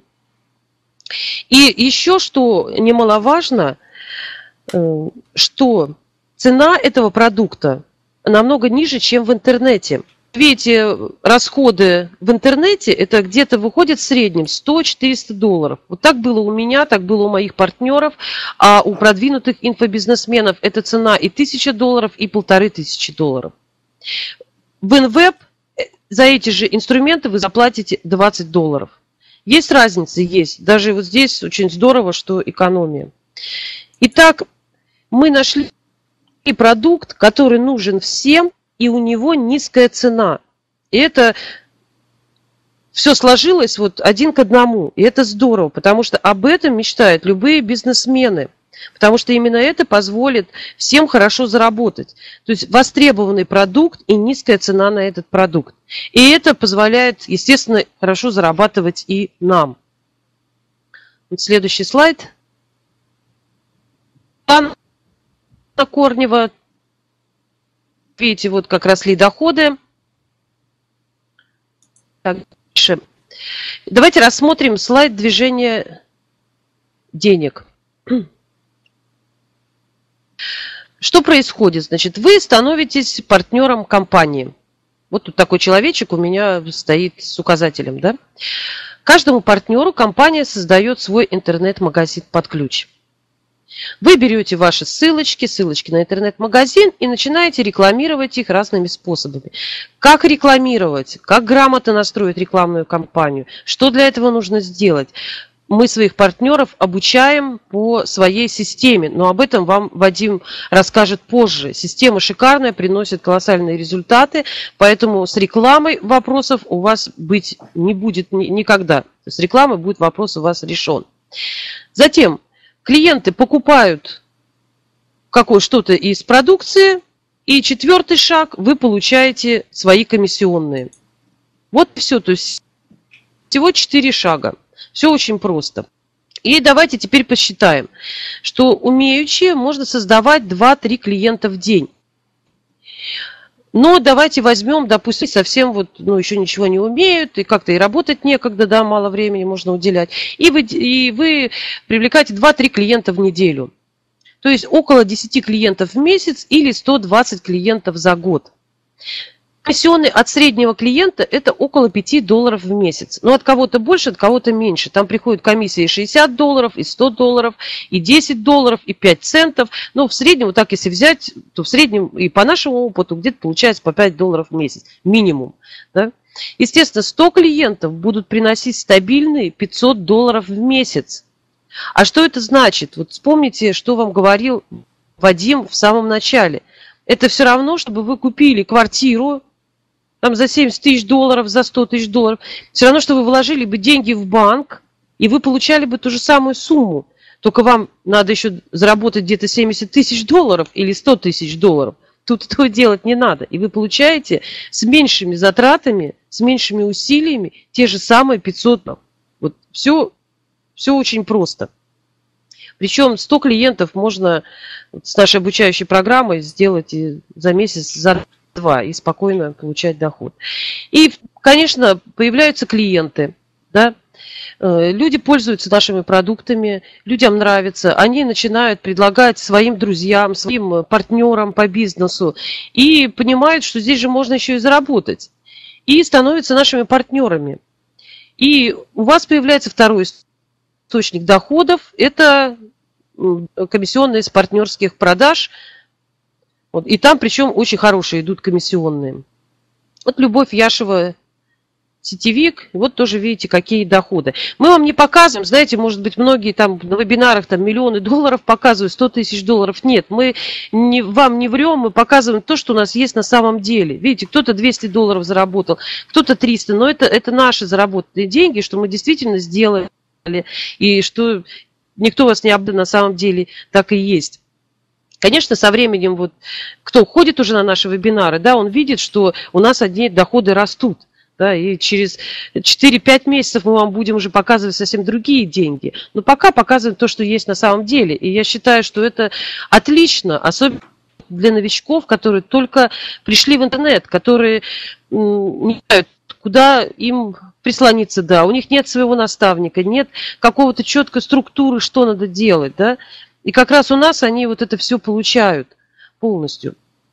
И еще, что немаловажно, что цена этого продукта намного ниже, чем в интернете. Видите, расходы в интернете, это где-то выходит в среднем сто-четыреста долларов. Вот так было у меня, так было у моих партнеров, а у продвинутых инфобизнесменов эта цена и тысяча долларов, и полторы тысячи долларов. В InWeb за эти же инструменты вы заплатите двадцать долларов. Есть разница? Есть. Даже вот здесь очень здорово, что экономия. Итак, мы нашли продукт, который нужен всем, и у него низкая цена. И это все сложилось вот один к одному. И это здорово, потому что об этом мечтают любые бизнесмены. Потому что именно это позволит всем хорошо заработать. То есть востребованный продукт и низкая цена на этот продукт. И это позволяет, естественно, хорошо зарабатывать и нам. Вот следующий слайд. Анна Корнева. Видите, вот как росли доходы. Так, дальше. Давайте рассмотрим слайд движения денег. Что происходит? Значит, вы становитесь партнером компании. Вот тут такой человечек у меня стоит с указателем, да? Каждому партнеру компания создает свой интернет-магазин под ключ. Вы берете ваши ссылочки, ссылочки на интернет-магазин и начинаете рекламировать их разными способами. Как рекламировать? Как грамотно настроить рекламную кампанию? Что для этого нужно сделать? Мы своих партнеров обучаем по своей системе, но об этом вам Вадим расскажет позже. Система шикарная, приносит колоссальные результаты, поэтому с рекламой вопросов у вас быть не будет никогда. С рекламой будет вопрос у вас решен. Затем клиенты покупают какое что-то из продукции, И четвертый шаг, вы получаете свои комиссионные. Вот все, то есть всего четыре шага. Все очень просто. И давайте теперь посчитаем, что умеючи можно создавать два-три клиента в день. Но давайте возьмем, допустим, совсем вот, ну, еще ничего не умеют, и как-то и работать некогда, да, мало времени можно уделять. И вы, и вы привлекаете два-три клиента в неделю. То есть около десяти клиентов в месяц или сто двадцать клиентов за год. Комиссионный от среднего клиента – это около пяти долларов в месяц. Но от кого-то больше, от кого-то меньше. Там приходят комиссии и шестьдесят долларов, и сто долларов, и десять долларов, и пять центов. Но в среднем, вот так если взять, то в среднем и по нашему опыту где-то получается по пять долларов в месяц. Минимум. Да? Естественно, сто клиентов будут приносить стабильные пятьсот долларов в месяц. А что это значит? Вот вспомните, что вам говорил Вадим в самом начале. Это все равно, чтобы вы купили квартиру, там за семьдесят тысяч долларов, за сто тысяч долларов. Все равно, что вы вложили бы деньги в банк, и вы получали бы ту же самую сумму. Только вам надо еще заработать где-то семьдесят тысяч долларов или сто тысяч долларов. Тут этого делать не надо. И вы получаете с меньшими затратами, с меньшими усилиями те же самые пятьсот. Вот все, все очень просто. Причем сто клиентов можно с нашей обучающей программой сделать и за месяц, за два, и спокойно получать доход. И, конечно, появляются клиенты. Да? Люди пользуются нашими продуктами, людям нравится. Они начинают предлагать своим друзьям, своим партнерам по бизнесу. И понимают, что здесь же можно еще и заработать. И становятся нашими партнерами. И у вас появляется второй источник доходов. Это комиссионные с партнерских продаж. Вот, и там, причем, очень хорошие идут комиссионные. Вот Любовь Яшева, сетевик, вот тоже видите, какие доходы. Мы вам не показываем, знаете, может быть, многие там на вебинарах там миллионы долларов показывают, сто тысяч долларов. Нет, мы не, вам не врем, мы показываем то, что у нас есть на самом деле. Видите, кто-то двести долларов заработал, кто-то триста, но это, это наши заработанные деньги, что мы действительно сделали, и что никто вас не обдал, на самом деле так и есть. Конечно, со временем, вот, кто ходит уже на наши вебинары, да, он видит, что у нас одни доходы растут. Да, и через четыре-пять месяцев мы вам будем уже показывать совсем другие деньги. Но пока показываем то, что есть на самом деле. И я считаю, что это отлично, особенно для новичков, которые только пришли в интернет, которые не знают, куда им прислониться, да, у них нет своего наставника, нет какого-то четкой структуры, что надо делать, да. И как раз у нас они вот это все получают полностью.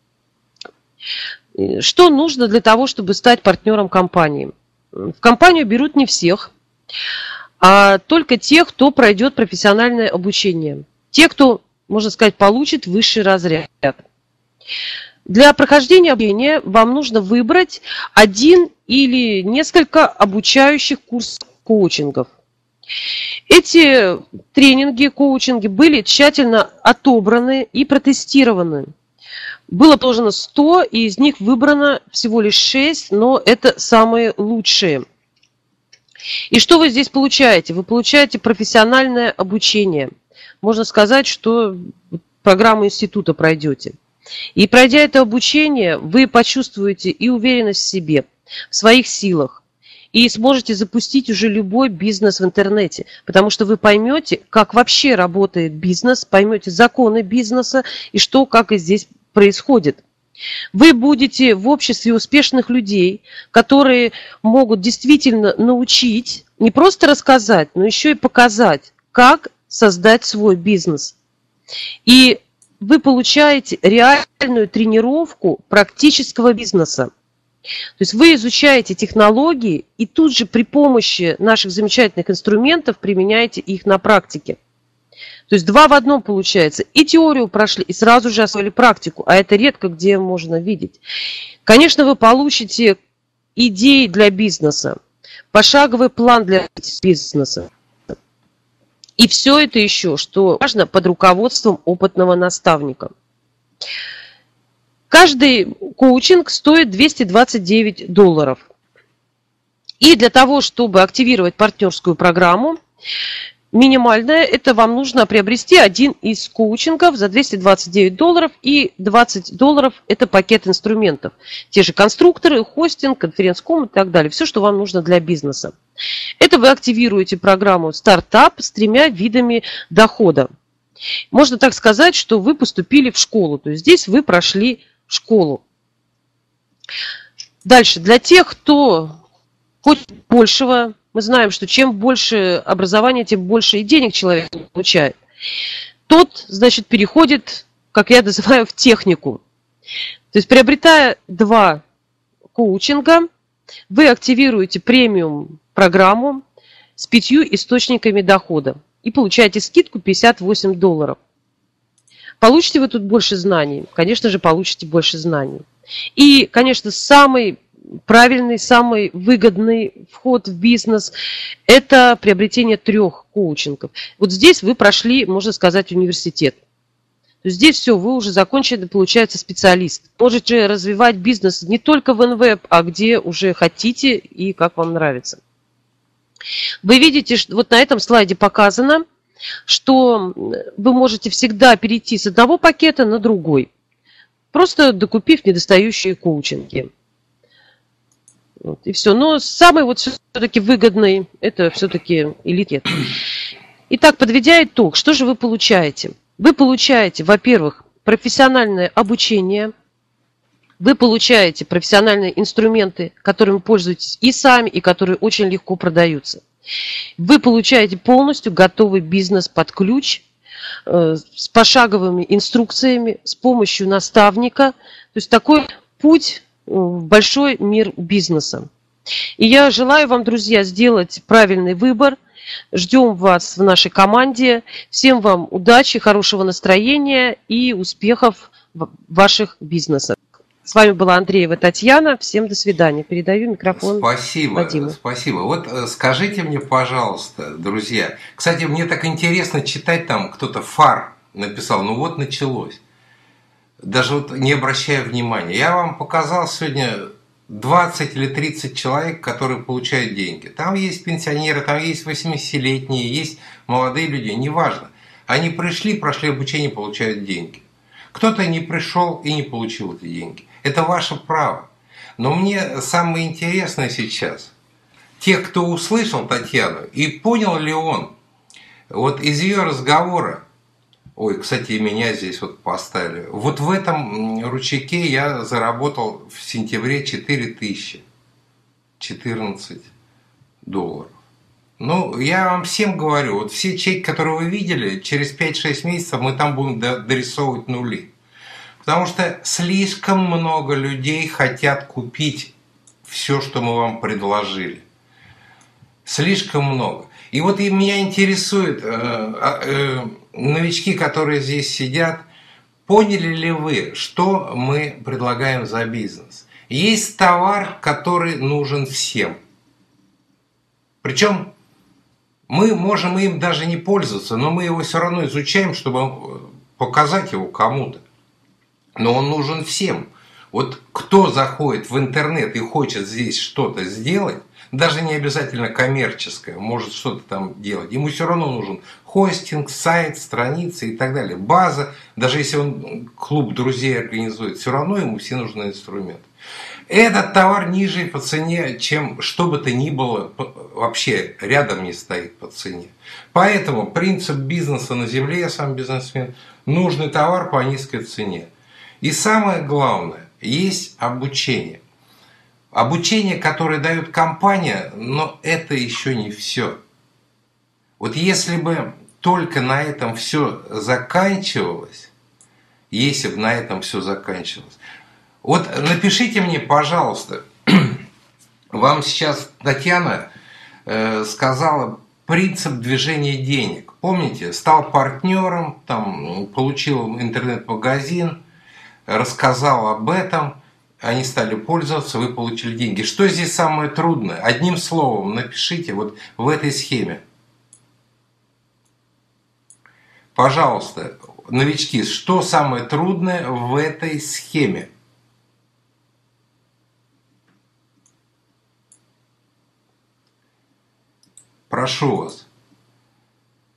Что нужно для того, чтобы стать партнером компании? В компанию берут не всех, а только тех, кто пройдет профессиональное обучение. Те, кто, можно сказать, получит высший разряд. Для прохождения обучения вам нужно выбрать один или несколько обучающих курсов коучингов. Эти тренинги, коучинги были тщательно отобраны и протестированы. Было положено сто, и из них выбрано всего лишь шесть, но это самые лучшие. И что вы здесь получаете? Вы получаете профессиональное обучение. Можно сказать, что программу института пройдете. И пройдя это обучение, вы почувствуете и уверенность в себе, в своих силах, и сможете запустить уже любой бизнес в интернете, потому что вы поймете, как вообще работает бизнес, поймете законы бизнеса и что, как и здесь происходит. Вы будете в обществе успешных людей, которые могут действительно научить, не просто рассказать, но еще и показать, как создать свой бизнес. И вы получаете реальную тренировку практического бизнеса. То есть вы изучаете технологии и тут же при помощи наших замечательных инструментов применяете их на практике. То есть два в одном получается. И теорию прошли, и сразу же освоили практику. А это редко где можно видеть. Конечно, вы получите идеи для бизнеса, пошаговый план для бизнеса. И все это еще, что важно, под руководством опытного наставника. Каждый коучинг стоит двести двадцать девять долларов. И для того, чтобы активировать партнерскую программу, минимальное, это вам нужно приобрести один из коучингов за двести двадцать девять долларов, и двадцать долларов это пакет инструментов. Те же конструкторы, хостинг, конференц-ком и так далее. Все, что вам нужно для бизнеса. Это вы активируете программу «Стартап» с тремя видами дохода. Можно так сказать, что вы поступили в школу. То есть здесь вы прошли школу. Дальше. Для тех, кто хочет большего, мы знаем, что чем больше образования, тем больше и денег человек получает. Тот, значит, переходит, как я называю, в технику. То есть, приобретая два коучинга, вы активируете премиум-программу с пятью источниками дохода и получаете скидку пятьдесят восемь долларов. Получите вы тут больше знаний? Конечно же, получите больше знаний. И, конечно, самый правильный, самый выгодный вход в бизнес – это приобретение трех коучингов. Вот здесь вы прошли, можно сказать, университет. То есть здесь все, вы уже закончили, получается, специалист. Можете развивать бизнес не только в эн веб, а где уже хотите и как вам нравится. Вы видите, что вот на этом слайде показано, что вы можете всегда перейти с одного пакета на другой, просто докупив недостающие коучинги. Вот, и все. Но самый вот все-таки выгодный – это все-таки элит. Итак, подведя итог, что же вы получаете? Вы получаете, во-первых, профессиональное обучение, вы получаете профессиональные инструменты, которыми пользуетесь и сами, и которые очень легко продаются. Вы получаете полностью готовый бизнес под ключ э, с пошаговыми инструкциями, с помощью наставника. То есть такой путь в большой мир бизнеса. И я желаю вам, друзья, сделать правильный выбор. Ждем вас в нашей команде. Всем вам удачи, хорошего настроения и успехов в ваших бизнесах. С вами была Андреева Татьяна. Всем до свидания. Передаю микрофон Спасибо, Вадиму. Спасибо. Вот скажите мне, пожалуйста, друзья. Кстати, мне так интересно читать, там кто-то фар написал. Ну вот началось. Даже вот не обращая внимания. Я вам показал сегодня двадцать или тридцать человек, которые получают деньги. Там есть пенсионеры, там есть восьмидесятилетние, есть молодые люди, неважно. Они пришли, прошли обучение, получают деньги. Кто-то не пришел и не получил эти деньги. Это ваше право. Но мне самое интересное сейчас, тех, кто услышал Татьяну и понял ли он, вот из ее разговора, ой, кстати, и меня здесь вот поставили. Вот в этом ручейке я заработал в сентябре четыре тысячи четырнадцать долларов. Ну, я вам всем говорю, вот все чеки, которые вы видели, через пять-шесть месяцев мы там будем дорисовывать нули. Потому что слишком много людей хотят купить все, что мы вам предложили. Слишком много. И вот и меня интересует, э, э, новички, которые здесь сидят, поняли ли вы, что мы предлагаем за бизнес? Есть товар, который нужен всем. Причем мы можем им даже не пользоваться, но мы его все равно изучаем, чтобы показать его кому-то. Но он нужен всем. Вот кто заходит в интернет и хочет здесь что-то сделать, даже не обязательно коммерческое, может что-то там делать, ему все равно нужен хостинг, сайт, страницы и так далее. База, даже если он клуб друзей организует, все равно ему все нужны инструменты. Этот товар ниже по цене, чем что бы то ни было, вообще рядом не стоит по цене. Поэтому принцип бизнеса на земле, я сам бизнесмен, нужный товар по низкой цене. И самое главное, есть обучение. Обучение, которое дает компания, но это еще не все. Вот если бы только на этом все заканчивалось, если бы на этом все заканчивалось. Вот напишите мне, пожалуйста, вам сейчас Татьяна э, сказала принцип движения денег. Помните, стал партнером, там, получил интернет-магазин, рассказал об этом, они стали пользоваться, вы получили деньги. Что здесь самое трудное? Одним словом напишите вот в этой схеме. Пожалуйста, новички, что самое трудное в этой схеме? Прошу вас.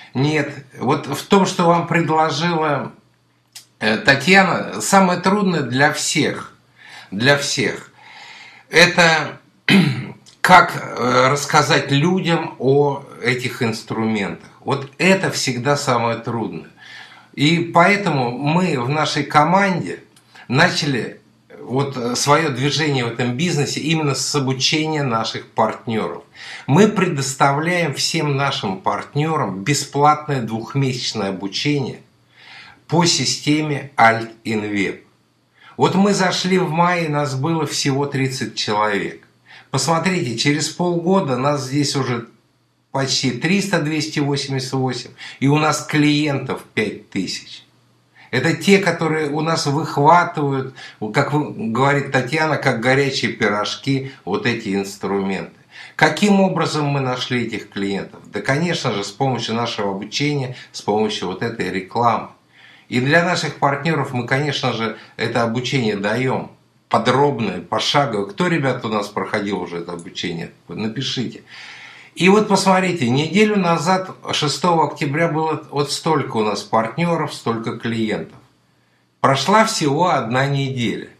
Нет, вот в том, что вам предложила Татьяна, самое трудное для всех, для всех, это как рассказать людям о этих инструментах. Вот это всегда самое трудное. И поэтому мы в нашей команде начали вот свое движение в этом бизнесе именно с обучения наших партнеров. Мы предоставляем всем нашим партнерам бесплатное двухмесячное обучение по системе Alt-InWeb. Вот мы зашли в мае, нас было всего тридцать человек. Посмотрите, через полгода нас здесь уже почти триста, двести восемьдесят восемь, и у нас клиентов пять тысяч. Это те, которые у нас выхватывают, как говорит Татьяна, как горячие пирожки, вот эти инструменты. Каким образом мы нашли этих клиентов? Да, конечно же, с помощью нашего обучения, с помощью вот этой рекламы. И для наших партнеров мы, конечно же, это обучение даем. Подробное, пошаговое. Кто, ребята, у нас проходил уже это обучение? Напишите. И вот посмотрите, неделю назад, шестого октября, было вот столько у нас партнеров, столько клиентов. Прошла всего одна неделя.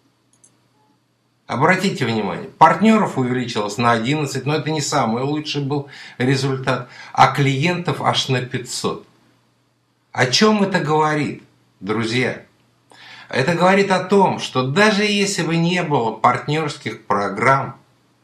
Обратите внимание, партнеров увеличилось на одиннадцать, но это не самый лучший был результат, а клиентов аж на пятьсот. О чем это говорит, друзья? Это говорит о том, что даже если бы не было партнерских программ,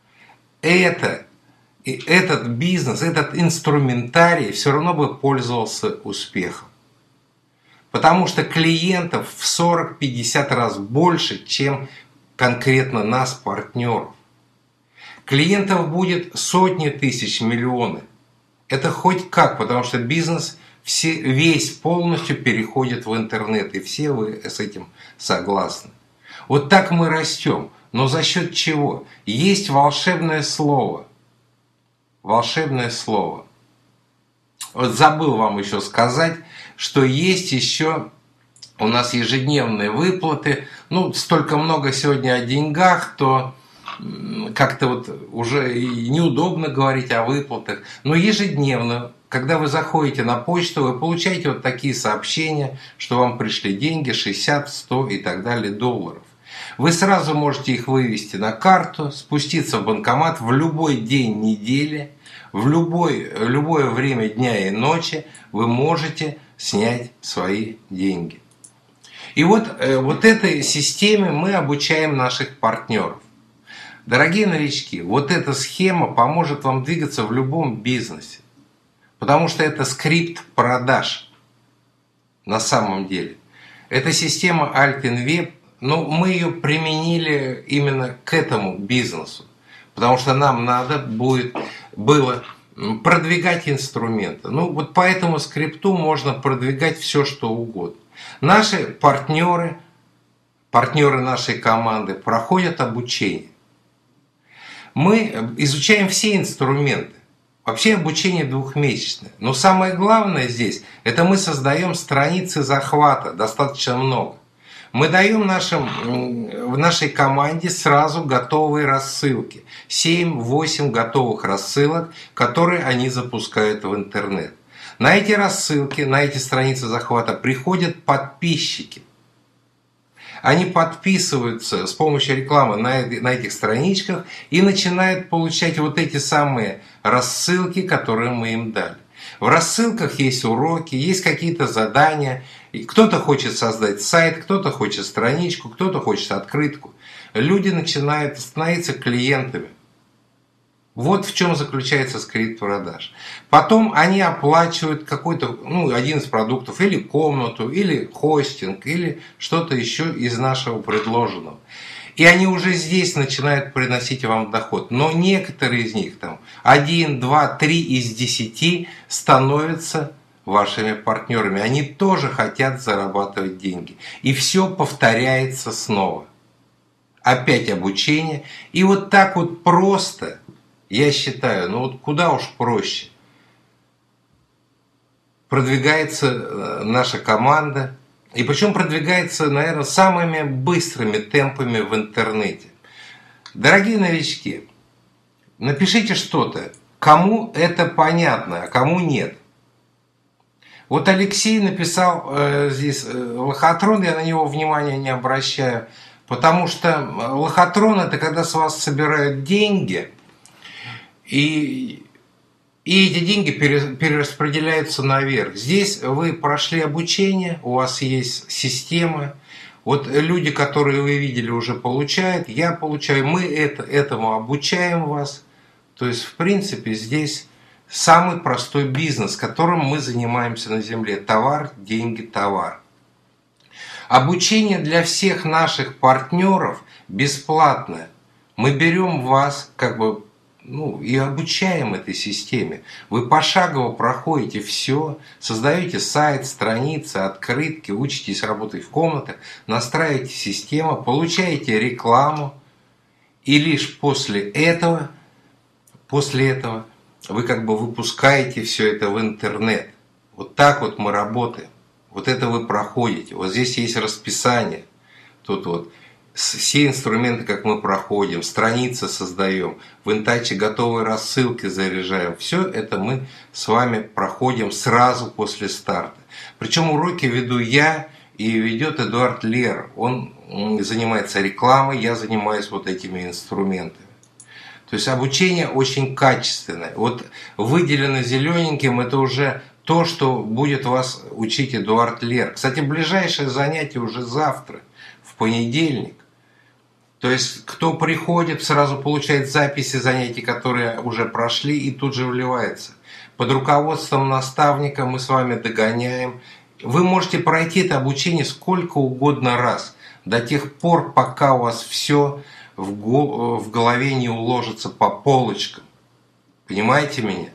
это, этот бизнес, этот инструментарий все равно бы пользовался успехом. Потому что клиентов в сорок-пятьдесят раз больше, чем конкретно нас, партнеров. Клиентов будет сотни тысяч, миллионы. Это хоть как, потому что бизнес все, весь полностью переходит в интернет, и все вы с этим согласны. Вот так мы растем. Но за счет чего? Есть волшебное слово. Волшебное слово. Вот забыл вам еще сказать, что есть еще у нас ежедневные выплаты. Ну, столько много сегодня о деньгах, то как-то вот уже и неудобно говорить о выплатах. Но ежедневно, когда вы заходите на почту, вы получаете вот такие сообщения, что вам пришли деньги шестьдесят, сто и так далее долларов. Вы сразу можете их вывести на карту, спуститься в банкомат в любой день недели, в любой, любое время дня и ночи вы можете снять свои деньги. И вот, вот этой системе мы обучаем наших партнеров. Дорогие новички, вот эта схема поможет вам двигаться в любом бизнесе. Потому что это скрипт продаж на самом деле. Эта система Alt-InWeb, ну, мы ее применили именно к этому бизнесу. Потому что нам надо будет, было продвигать инструменты. Ну, вот по этому скрипту можно продвигать все, что угодно. Наши партнеры, партнеры нашей команды проходят обучение. Мы изучаем все инструменты. Вообще обучение двухмесячное. Но самое главное здесь, это мы создаем страницы захвата, достаточно много. Мы даем нашим, в нашей команде сразу готовые рассылки. семь-восемь готовых рассылок, которые они запускают в интернет. На эти рассылки, на эти страницы захвата приходят подписчики. Они подписываются с помощью рекламы на, на этих страничках и начинают получать вот эти самые рассылки, которые мы им дали. В рассылках есть уроки, есть какие-то задания. Кто-то хочет создать сайт, кто-то хочет страничку, кто-то хочет открытку. Люди начинают становиться клиентами. Вот в чем заключается скрипт продаж. Потом они оплачивают какой-то, ну, один из продуктов, или комнату, или хостинг, или что-то еще из нашего предложенного. И они уже здесь начинают приносить вам доход. Но некоторые из них, там, один, два, три из десяти становятся вашими партнерами. Они тоже хотят зарабатывать деньги. И все повторяется снова. Опять обучение. И вот так вот просто, я считаю, ну вот куда уж проще, продвигается наша команда. И причем продвигается, наверное, самыми быстрыми темпами в интернете. Дорогие новички, напишите что-то, кому это понятно, а кому нет. Вот Алексей написал э, здесь э, лохотрон, я на него внимания не обращаю, потому что лохотрон – это когда с вас собирают деньги, и, и эти деньги перераспределяются наверх. Здесь вы прошли обучение, у вас есть система. Вот люди, которые вы видели, уже получают, я получаю, мы это, этому обучаем вас. То есть, в принципе, здесь самый простой бизнес, которым мы занимаемся на Земле. Товар, деньги, товар. Обучение для всех наших партнеров бесплатное. Мы берем вас как бы, ну, и обучаем этой системе. Вы пошагово проходите все, создаете сайт, страницы, открытки, учитесь работать в комнатах, настраиваете систему, получаете рекламу, и лишь после этого, после этого вы как бы выпускаете все это в интернет. Вот так вот мы работаем. Вот это вы проходите. Вот здесь есть расписание. Тут вот все инструменты, как мы проходим, страницы создаем, в интаче готовые рассылки заряжаем. Все это мы с вами проходим сразу после старта. Причем уроки веду я и ведет Эдуард Лер. Он занимается рекламой, я занимаюсь вот этими инструментами. То есть обучение очень качественное. Вот выделено зелененьким, это уже то, что будет вас учить Эдуард Лер. Кстати, ближайшее занятие уже завтра, в понедельник. То есть кто приходит, сразу получает записи занятий, которые уже прошли, и тут же вливается. Под руководством наставника мы с вами догоняем. Вы можете пройти это обучение сколько угодно раз, до тех пор, пока у вас все в голове не уложится по полочкам. Понимаете меня?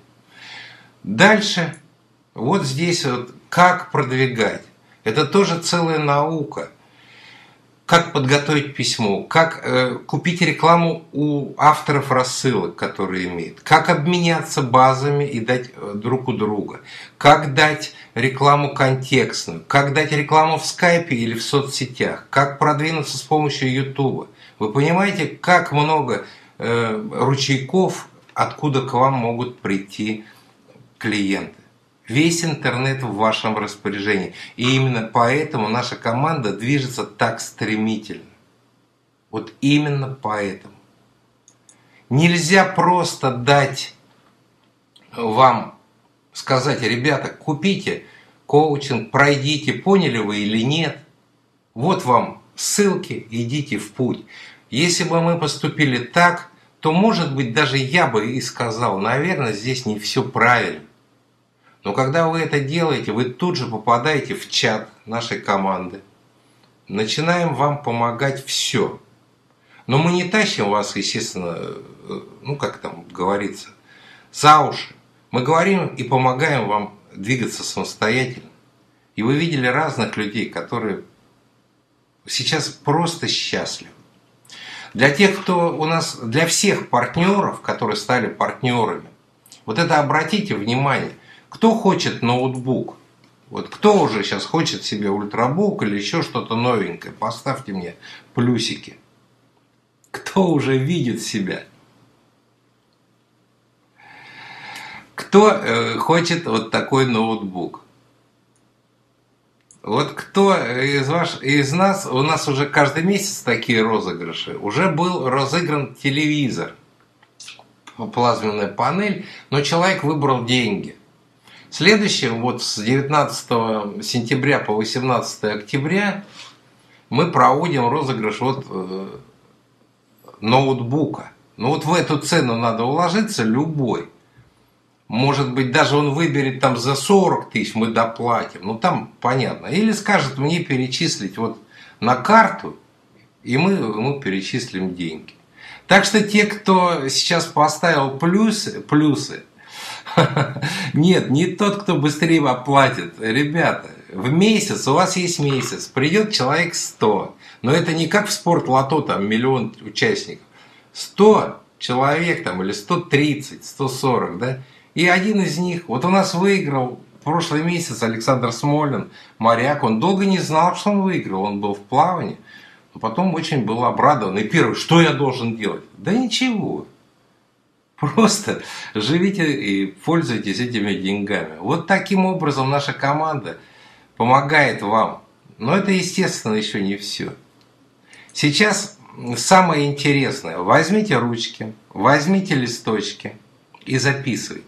Дальше, вот здесь вот как продвигать. Это тоже целая наука. Как подготовить письмо, как э, купить рекламу у авторов рассылок, которые имеют, как обменяться базами и дать друг у друга, как дать рекламу контекстную, как дать рекламу в скайпе или в соцсетях, как продвинуться с помощью ютуба. Вы понимаете, как много э, ручейков, откуда к вам могут прийти клиенты. Весь интернет в вашем распоряжении. И именно поэтому наша команда движется так стремительно. Вот именно поэтому. Нельзя просто дать вам сказать: ребята, купите коучинг, пройдите, поняли вы или нет. Вот вам ссылки, идите в путь. Если бы мы поступили так, то, может быть, даже я бы и сказал: наверное, здесь не все правильно. Но когда вы это делаете, вы тут же попадаете в чат нашей команды. Начинаем вам помогать все. Но мы не тащим вас, естественно, ну как там говорится, за уши. Мы говорим и помогаем вам двигаться самостоятельно. И вы видели разных людей, которые сейчас просто счастливы. Для тех, кто у нас, для всех партнеров, которые стали партнерами, вот это обратите внимание. Кто хочет ноутбук? Вот кто уже сейчас хочет себе ультрабук или еще что-то новенькое? Поставьте мне плюсики. Кто уже видит себя? Кто э, хочет вот такой ноутбук? Вот кто из, ваш, из нас, у нас уже каждый месяц такие розыгрыши, уже был разыгран телевизор, плазменная панель, но человек выбрал деньги. Следующим, вот с девятнадцатого сентября по восемнадцатое октября мы проводим розыгрыш вот э, ноутбука. Ну вот в эту цену надо уложиться любой. Может быть, даже он выберет там за сорок тысяч, мы доплатим. Ну там понятно. Или скажет мне перечислить вот на карту, и мы ему перечислим деньги. Так что те, кто сейчас поставил плюсы, плюсы, нет, не тот, кто быстрее оплатит. Ребята, в месяц, у вас есть месяц, придет человек сто. Но это не как в спорт-лото, там миллион участников. сто человек там или сто тридцать, сто сорок, да? И один из них, вот у нас выиграл в прошлый месяц Александр Смолин, моряк. Он долго не знал, что он выиграл, он был в плавании. Но потом очень был обрадован. И первый, что я должен делать? Да ничего. Просто живите и пользуйтесь этими деньгами. Вот таким образом наша команда помогает вам. Но это, естественно, еще не все. Сейчас самое интересное. Возьмите ручки, возьмите листочки и записывайте.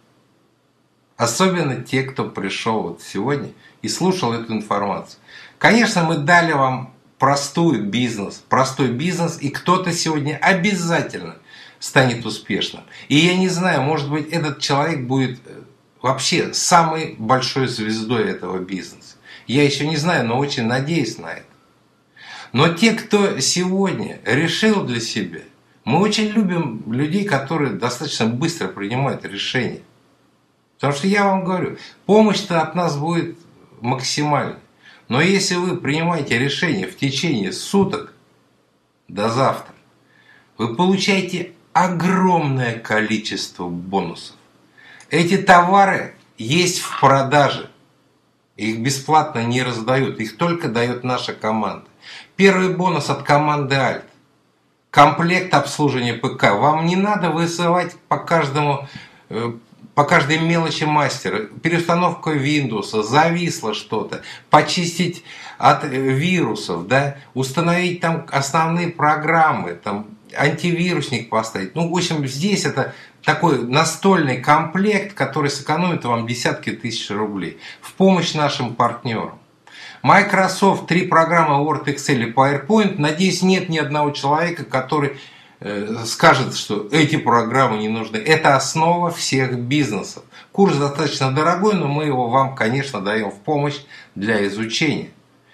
Особенно те, кто пришел вот сегодня и слушал эту информацию. Конечно, мы дали вам простой бизнес, простой бизнес, и кто-то сегодня обязательно станет успешным. И я не знаю, может быть, этот человек будет вообще самой большой звездой этого бизнеса. Я еще не знаю, но очень надеюсь на это. Но те, кто сегодня решил для себя, мы очень любим людей, которые достаточно быстро принимают решения. Потому что я вам говорю, помощь-то от нас будет максимальной. Но если вы принимаете решение в течение суток до завтра, вы получаете огромное количество бонусов. Эти товары есть в продаже. Их бесплатно не раздают, их только дает наша команда. Первый бонус от команды Альт. Комплект обслуживания ПК. Вам не надо вызывать по каждому... по каждой мелочи мастера, переустановка Windows, зависло что-то, почистить от вирусов, да, установить там основные программы, там антивирусник поставить. Ну, в общем, здесь это такой настольный комплект, который сэкономит вам десятки тысяч рублей в помощь нашим партнерам. Microsoft, три программы Word, Excel и PowerPoint. Надеюсь, нет ни одного человека, который скажет, что эти программы не нужны. Это основа всех бизнесов. Курс достаточно дорогой, но мы его вам, конечно, даем в помощь для изучения.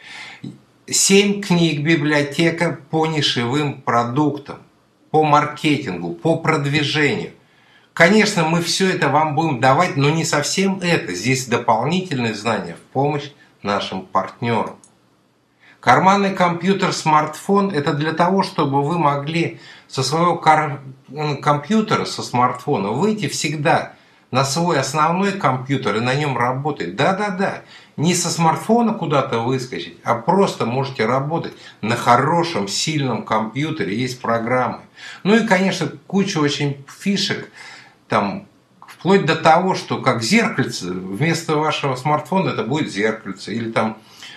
Семь книг, библиотека по нишевым продуктам, по маркетингу, по продвижению. Конечно, мы все это вам будем давать, но не совсем это. Здесь дополнительные знания в помощь нашим партнерам. Карманный компьютер, смартфон – это для того, чтобы вы могли со своего компьютера, со смартфона выйти всегда на свой основной компьютер и на нем работать. Да-да-да, не со смартфона куда-то выскочить, а просто можете работать на хорошем, сильном компьютере, есть программы. Ну и, конечно, куча очень фишек, там, вплоть до того, что как зеркальце, вместо вашего смартфона это будет зеркальце, или там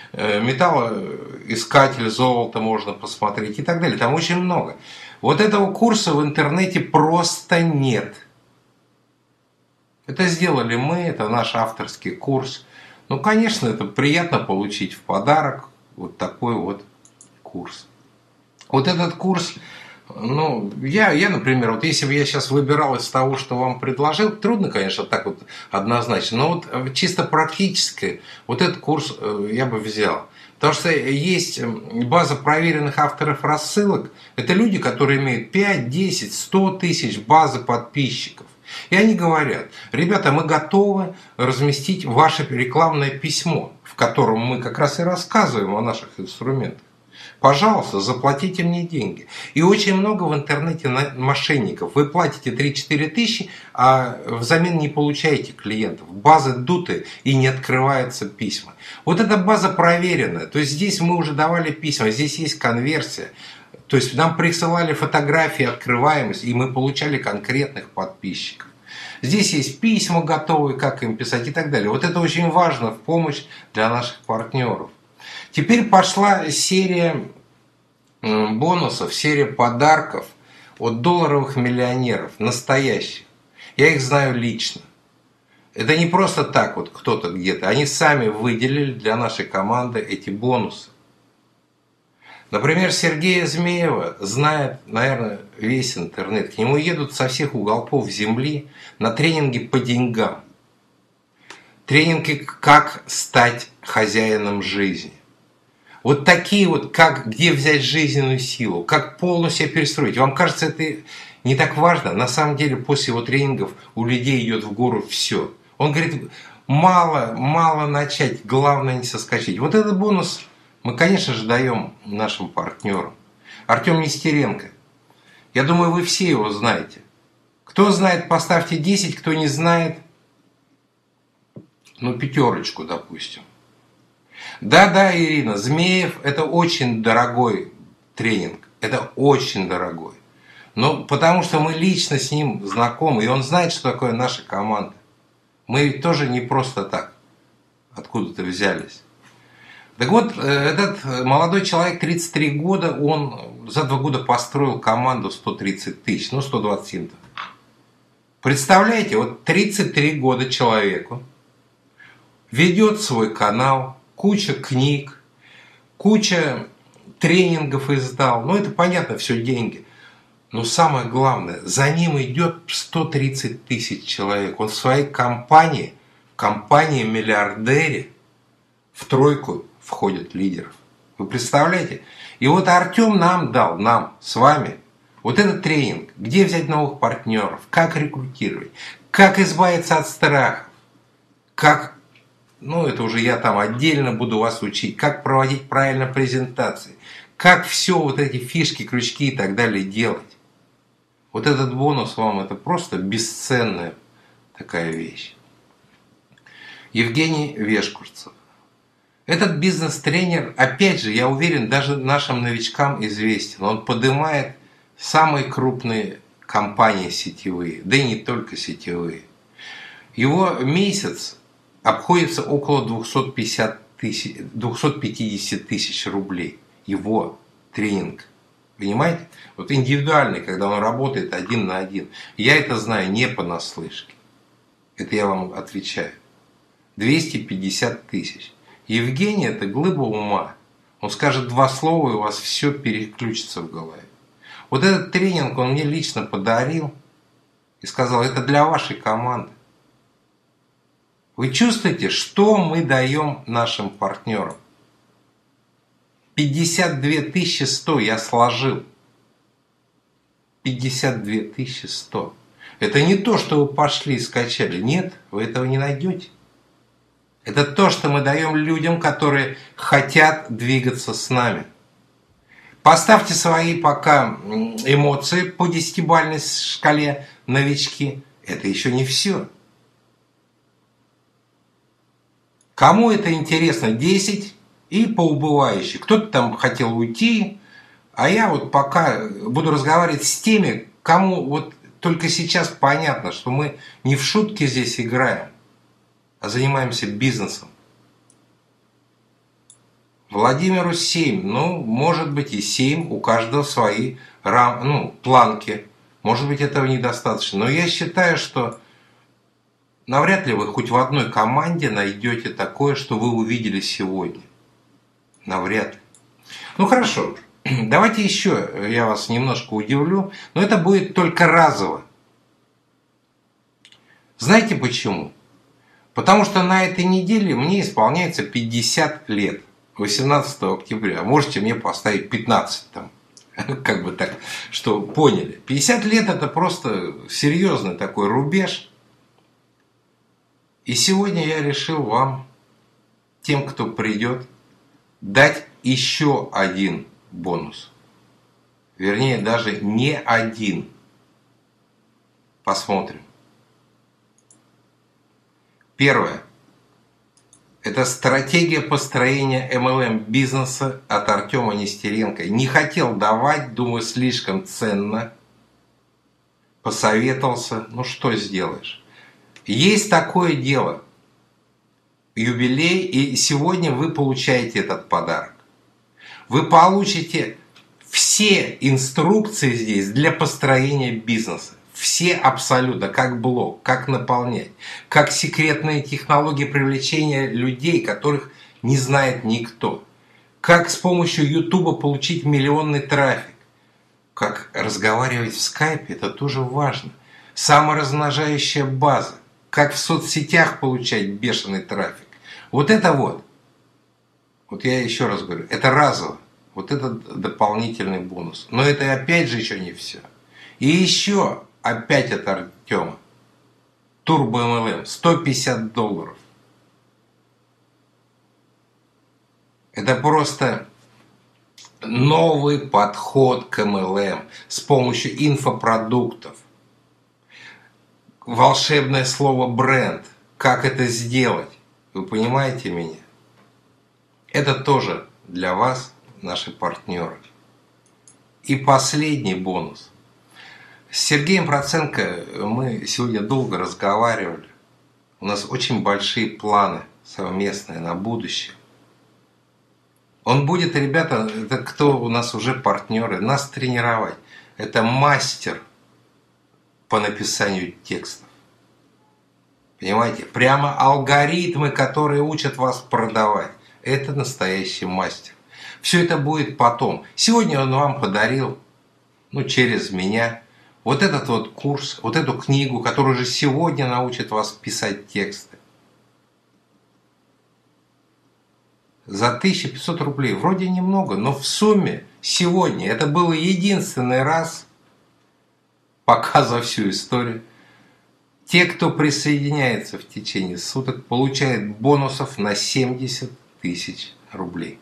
металлоискатель золота можно посмотреть и так далее. Там очень много. Вот этого курса в интернете просто нет. Это сделали мы, это наш авторский курс. Ну, конечно, это приятно получить в подарок вот такой вот курс. Вот этот курс, ну, я, я, например, вот если бы я сейчас выбирал из того, что вам предложил, трудно, конечно, так вот однозначно, но вот чисто практически вот этот курс я бы взял. Потому что есть база проверенных авторов рассылок. Это люди, которые имеют пять, десять, сто тысяч базы подписчиков. И они говорят: ребята, мы готовы разместить ваше рекламное письмо, в котором мы как раз и рассказываем о наших инструментах. Пожалуйста, заплатите мне деньги. И очень много в интернете мошенников. Вы платите три-четыре тысячи, а взамен не получаете клиентов. Базы дуты и не открываются письма. Вот эта база проверенная. То есть здесь мы уже давали письма, здесь есть конверсия. То есть нам присылали фотографии открываемости, и мы получали конкретных подписчиков. Здесь есть письма готовые, как им писать и так далее. Вот это очень важно в помощь для наших партнеров. Теперь пошла серия бонусов, серия подарков от долларовых миллионеров, настоящих. Я их знаю лично. Это не просто так вот кто-то где-то. Они сами выделили для нашей команды эти бонусы. Например, Сергея Змеева знает, наверное, весь интернет. К нему едут со всех уголков земли на тренинги по деньгам. Тренинги «Как стать хозяином жизни». Вот такие вот, как, где взять жизненную силу, как полностью себя перестроить. Вам кажется, это не так важно? На самом деле, после его тренингов у людей идет в гору все. Он говорит, мало, мало начать, главное не соскочить. Вот этот бонус мы, конечно же, даем нашим партнерам. Артем Нестеренко. Я думаю, вы все его знаете. Кто знает, поставьте десять, кто не знает, ну, пятерочку, допустим. Да-да, Ирина, Змеев – это очень дорогой тренинг, это очень дорогой. Ну, потому что мы лично с ним знакомы, и он знает, что такое наша команда. Мы ведь тоже не просто так откуда-то взялись. Так вот, этот молодой человек, тридцать три года, он за два года построил команду сто тридцать тысяч, ну сто двадцать семь. Представляете, вот тридцать три года человеку ведет свой канал, куча книг, куча тренингов издал. Ну это понятно, все деньги. Но самое главное, за ним идет сто тридцать тысяч человек. Он в своей компании, компании-миллиардере, в тройку входят лидеров. Вы представляете? И вот Артем нам дал, нам, с вами, вот этот тренинг, где взять новых партнеров, как рекрутировать, как избавиться от страхов, как, ну это уже я там отдельно буду вас учить, как проводить правильно презентации, как все вот эти фишки, крючки и так далее делать. Вот этот бонус вам, это просто бесценная такая вещь. Евгений Вешкурцев. Этот бизнес-тренер, опять же, я уверен, даже нашим новичкам известен. Он поднимает самые крупные компании сетевые, да и не только сетевые. Его месяц обходится около двухсот пятидесяти тысяч, двухсот пятидесяти тысяч рублей. Его тренинг. Понимаете? Вот индивидуальный, когда он работает один на один. Я это знаю не понаслышке. Это я вам отвечаю. двести пятьдесят тысяч. Евгений – это глыба ума. Он скажет два слова, и у вас все переключится в голове. Вот этот тренинг он мне лично подарил и сказал, это для вашей команды. Вы чувствуете, что мы даем нашим партнерам? пятьдесят две тысячи сто я сложил. пятьдесят две тысячи сто. Это не то, что вы пошли и скачали. Нет, вы этого не найдете. Это то, что мы даем людям, которые хотят двигаться с нами. Поставьте свои пока эмоции по десятибалльной шкале, новички. Это еще не все. Кому это интересно? десять и по убывающей. Кто-то там хотел уйти, а я вот пока буду разговаривать с теми, кому вот только сейчас понятно, что мы не в шутки здесь играем, а занимаемся бизнесом. Владимиру семь, ну, может быть и семь, у каждого свои рам, ну, планки. Может быть, этого недостаточно. Но я считаю, что навряд ли вы хоть в одной команде найдете такое, что вы увидели сегодня. Навряд ли. Ну, хорошо. Давайте еще я вас немножко удивлю, но это будет только разово. Знаете почему? Потому что на этой неделе мне исполняется пятьдесят лет, восемнадцатого октября. Можете мне поставить пятнадцать там, как бы так, что поняли. пятьдесят лет это просто серьезный такой рубеж. И сегодня я решил вам, тем, кто придет, дать еще один бонус. Вернее, даже не один. Посмотрим. Первое. Это стратегия построения эм эл эм-бизнеса от Артема Нестеренко. Не хотел давать, думаю, слишком ценно. Посоветовался. Ну что сделаешь? Есть такое дело. Юбилей, и сегодня вы получаете этот подарок. Вы получите все инструкции здесь для построения бизнеса. Все абсолютно, как блог, как наполнять, как секретные технологии привлечения людей, которых не знает никто. Как с помощью Ютуба получить миллионный трафик. Как разговаривать в скайпе, это тоже важно. Саморазмножающая база. Как в соцсетях получать бешеный трафик. Вот это вот. Вот я еще раз говорю, это разово. Вот это дополнительный бонус. Но это опять же еще не все. И еще опять от Артема. Turbo эм эл эм. сто пятьдесят долларов. Это просто новый подход к эм эл эм с помощью инфопродуктов. Волшебное слово бренд. Как это сделать? Вы понимаете меня? Это тоже для вас, наши партнеры. И последний бонус. С Сергеем Проценко мы сегодня долго разговаривали. У нас очень большие планы совместные на будущее. Он будет, ребята, это кто у нас уже партнеры, нас тренировать. Это мастер по написанию текстов. Понимаете? Прямо алгоритмы, которые учат вас продавать. Это настоящий мастер. Все это будет потом. Сегодня он вам подарил, ну, через меня, вот этот вот курс, вот эту книгу, которая уже сегодня научит вас писать тексты. За тысячу пятьсот рублей. Вроде немного, но в сумме сегодня это был единственный раз, пока за всю историю, те, кто присоединяется в течение суток, получают бонусов на семьдесят тысяч рублей.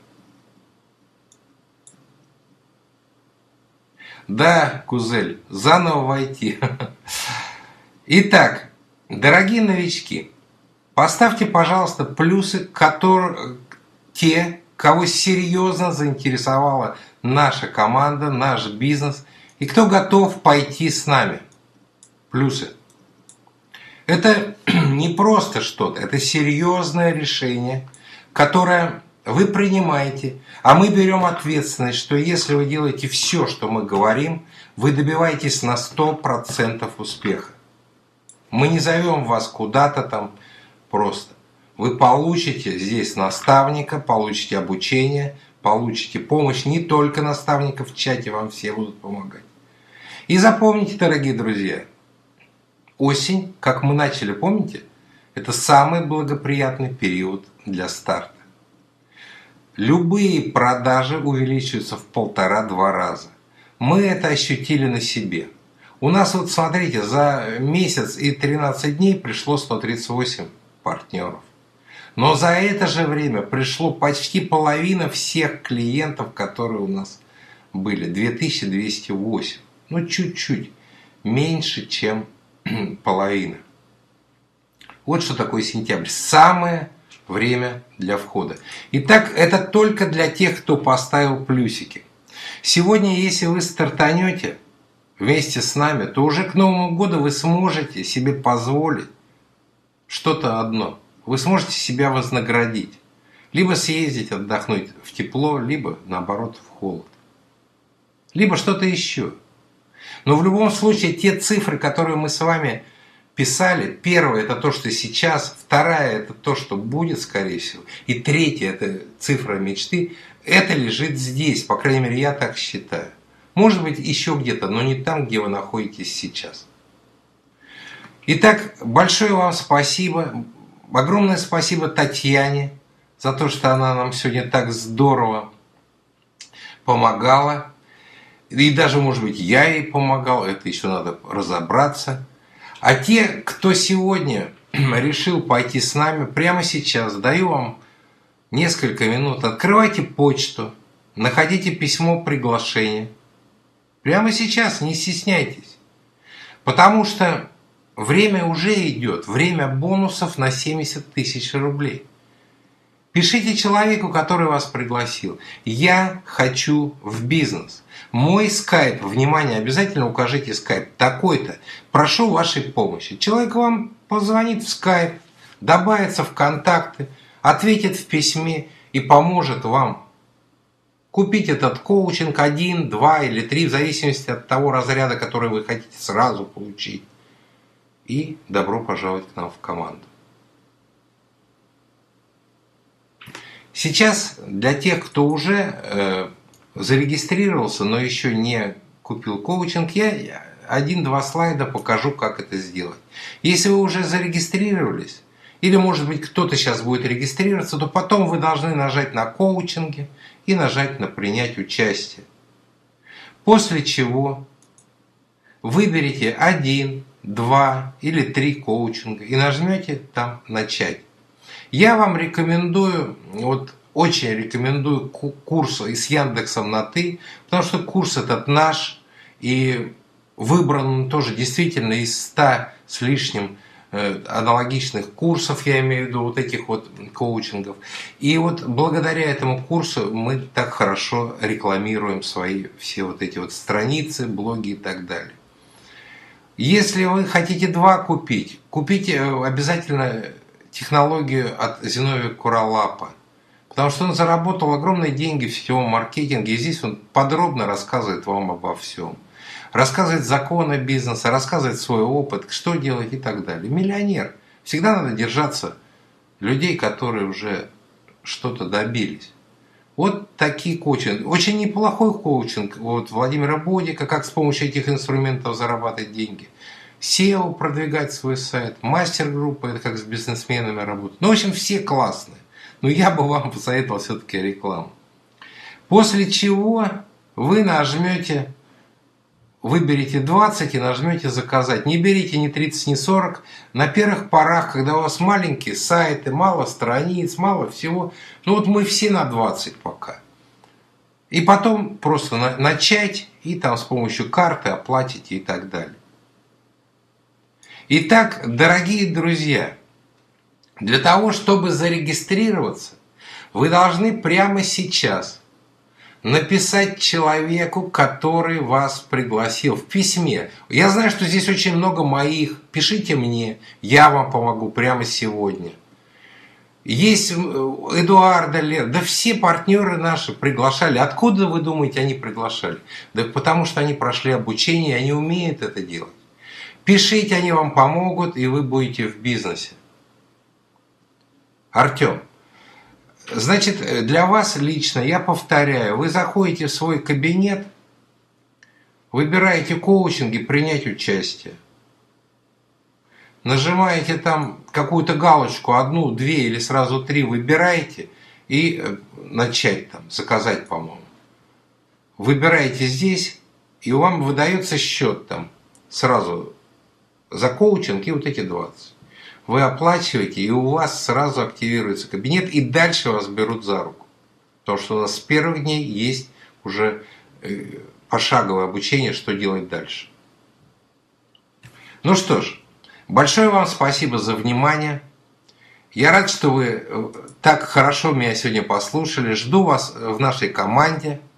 Да, Кузель, заново войти. Итак, дорогие новички, поставьте, пожалуйста, плюсы, которые, те, кого серьезно заинтересовала наша команда, наш бизнес, и кто готов пойти с нами. Плюсы. Это не просто что-то, это серьезное решение, которое вы принимаете, а мы берем ответственность, что если вы делаете все, что мы говорим, вы добиваетесь на сто процентов успеха. Мы не зовем вас куда-то там просто. Вы получите здесь наставника, получите обучение, получите помощь, не только наставников в чате, вам все будут помогать. И запомните, дорогие друзья, осень, как мы начали, помните, это самый благоприятный период для старта. Любые продажи увеличиваются в полтора-два раза. Мы это ощутили на себе. У нас вот, смотрите, за месяц и тринадцать дней пришло сто тридцать восемь партнеров. Но за это же время пришло почти половина всех клиентов, которые у нас были. две тысячи двести восемь. Ну, чуть-чуть меньше, чем половина. Вот что такое сентябрь. Самое время для входа. Итак, это только для тех, кто поставил плюсики. Сегодня, если вы стартанете вместе с нами, то уже к Новому году вы сможете себе позволить что-то одно. Вы сможете себя вознаградить. Либо съездить отдохнуть в тепло, либо наоборот в холод. Либо что-то еще. Но в любом случае те цифры, которые мы с вами писали, первое это то, что сейчас, вторая это то, что будет, скорее всего, и третья это цифра мечты, это лежит здесь, по крайней мере, я так считаю. Может быть, еще где-то, но не там, где вы находитесь сейчас. Итак, большое вам спасибо. Огромное спасибо Татьяне за то, что она нам сегодня так здорово помогала. И даже, может быть, я ей помогал, это еще надо разобраться. А те, кто сегодня решил пойти с нами, прямо сейчас даю вам несколько минут. Открывайте почту, находите письмо приглашения. Прямо сейчас, не стесняйтесь. Потому что время уже идет, время бонусов на семьдесят тысяч рублей. Пишите человеку, который вас пригласил. Я хочу в бизнес. Мой скайп, внимание, обязательно укажите скайп, такой-то, прошу вашей помощи. Человек вам позвонит в скайп, добавится в контакты, ответит в письме и поможет вам купить этот коучинг один, два или три, в зависимости от того разряда, который вы хотите сразу получить. И добро пожаловать к нам в команду. Сейчас для тех, кто уже э, зарегистрировался, но еще не купил коучинг, я один-два слайда покажу, как это сделать. Если вы уже зарегистрировались, или может быть кто-то сейчас будет регистрироваться, то потом вы должны нажать на коучинге и нажать на принять участие. После чего выберите один, два или три коучинга и нажмете там начать. Я вам рекомендую, вот очень рекомендую курс с Яндексом на «ты», потому что курс этот наш и выбран тоже действительно из ста с лишним аналогичных курсов, я имею в виду вот этих вот коучингов. И вот благодаря этому курсу мы так хорошо рекламируем свои все вот эти вот страницы, блоги и так далее. Если вы хотите два купить, купите обязательно технологию от Зиновия Куралапа. Потому что он заработал огромные деньги в сетевом маркетинге, и здесь он подробно рассказывает вам обо всем. Рассказывает законы бизнеса, рассказывает свой опыт, что делать и так далее. Миллионер. Всегда надо держаться людей, которые уже что-то добились. Вот такие коучинги. Очень неплохой коучинг вот Владимира Бодика, как с помощью этих инструментов зарабатывать деньги. сео продвигать свой сайт, мастер-группа, это как с бизнесменами работать. Ну, в общем, все классные. Но я бы вам посоветовал все-таки рекламу. После чего вы нажмете, выберите двадцать и нажмете заказать. Не берите ни тридцать, ни сорок. На первых порах, когда у вас маленькие сайты, мало страниц, мало всего. Ну вот мы все на двадцать пока. И потом просто на, начать и там с помощью карты оплатите и так далее. Итак, дорогие друзья, для того, чтобы зарегистрироваться, вы должны прямо сейчас написать человеку, который вас пригласил в письме. Я знаю, что здесь очень много моих. Пишите мне, я вам помогу прямо сегодня. Есть Эдуарда Лер, да все партнеры наши приглашали. Откуда вы думаете, они приглашали? Да потому что они прошли обучение, они умеют это делать. Пишите, они вам помогут, и вы будете в бизнесе. Артем, значит, для вас лично, я повторяю, вы заходите в свой кабинет, выбираете коучинги, принять участие. Нажимаете там какую-то галочку, одну, две или сразу три выбираете и начать там, заказать, по-моему. Выбираете здесь, и вам выдается счет там сразу за коучинг и вот эти двадцать. Вы оплачиваете, и у вас сразу активируется кабинет, и дальше вас берут за руку. Потому что у нас с первых дней есть уже пошаговое обучение, что делать дальше. Ну что ж, большое вам спасибо за внимание. Я рад, что вы так хорошо меня сегодня послушали. Жду вас в нашей команде.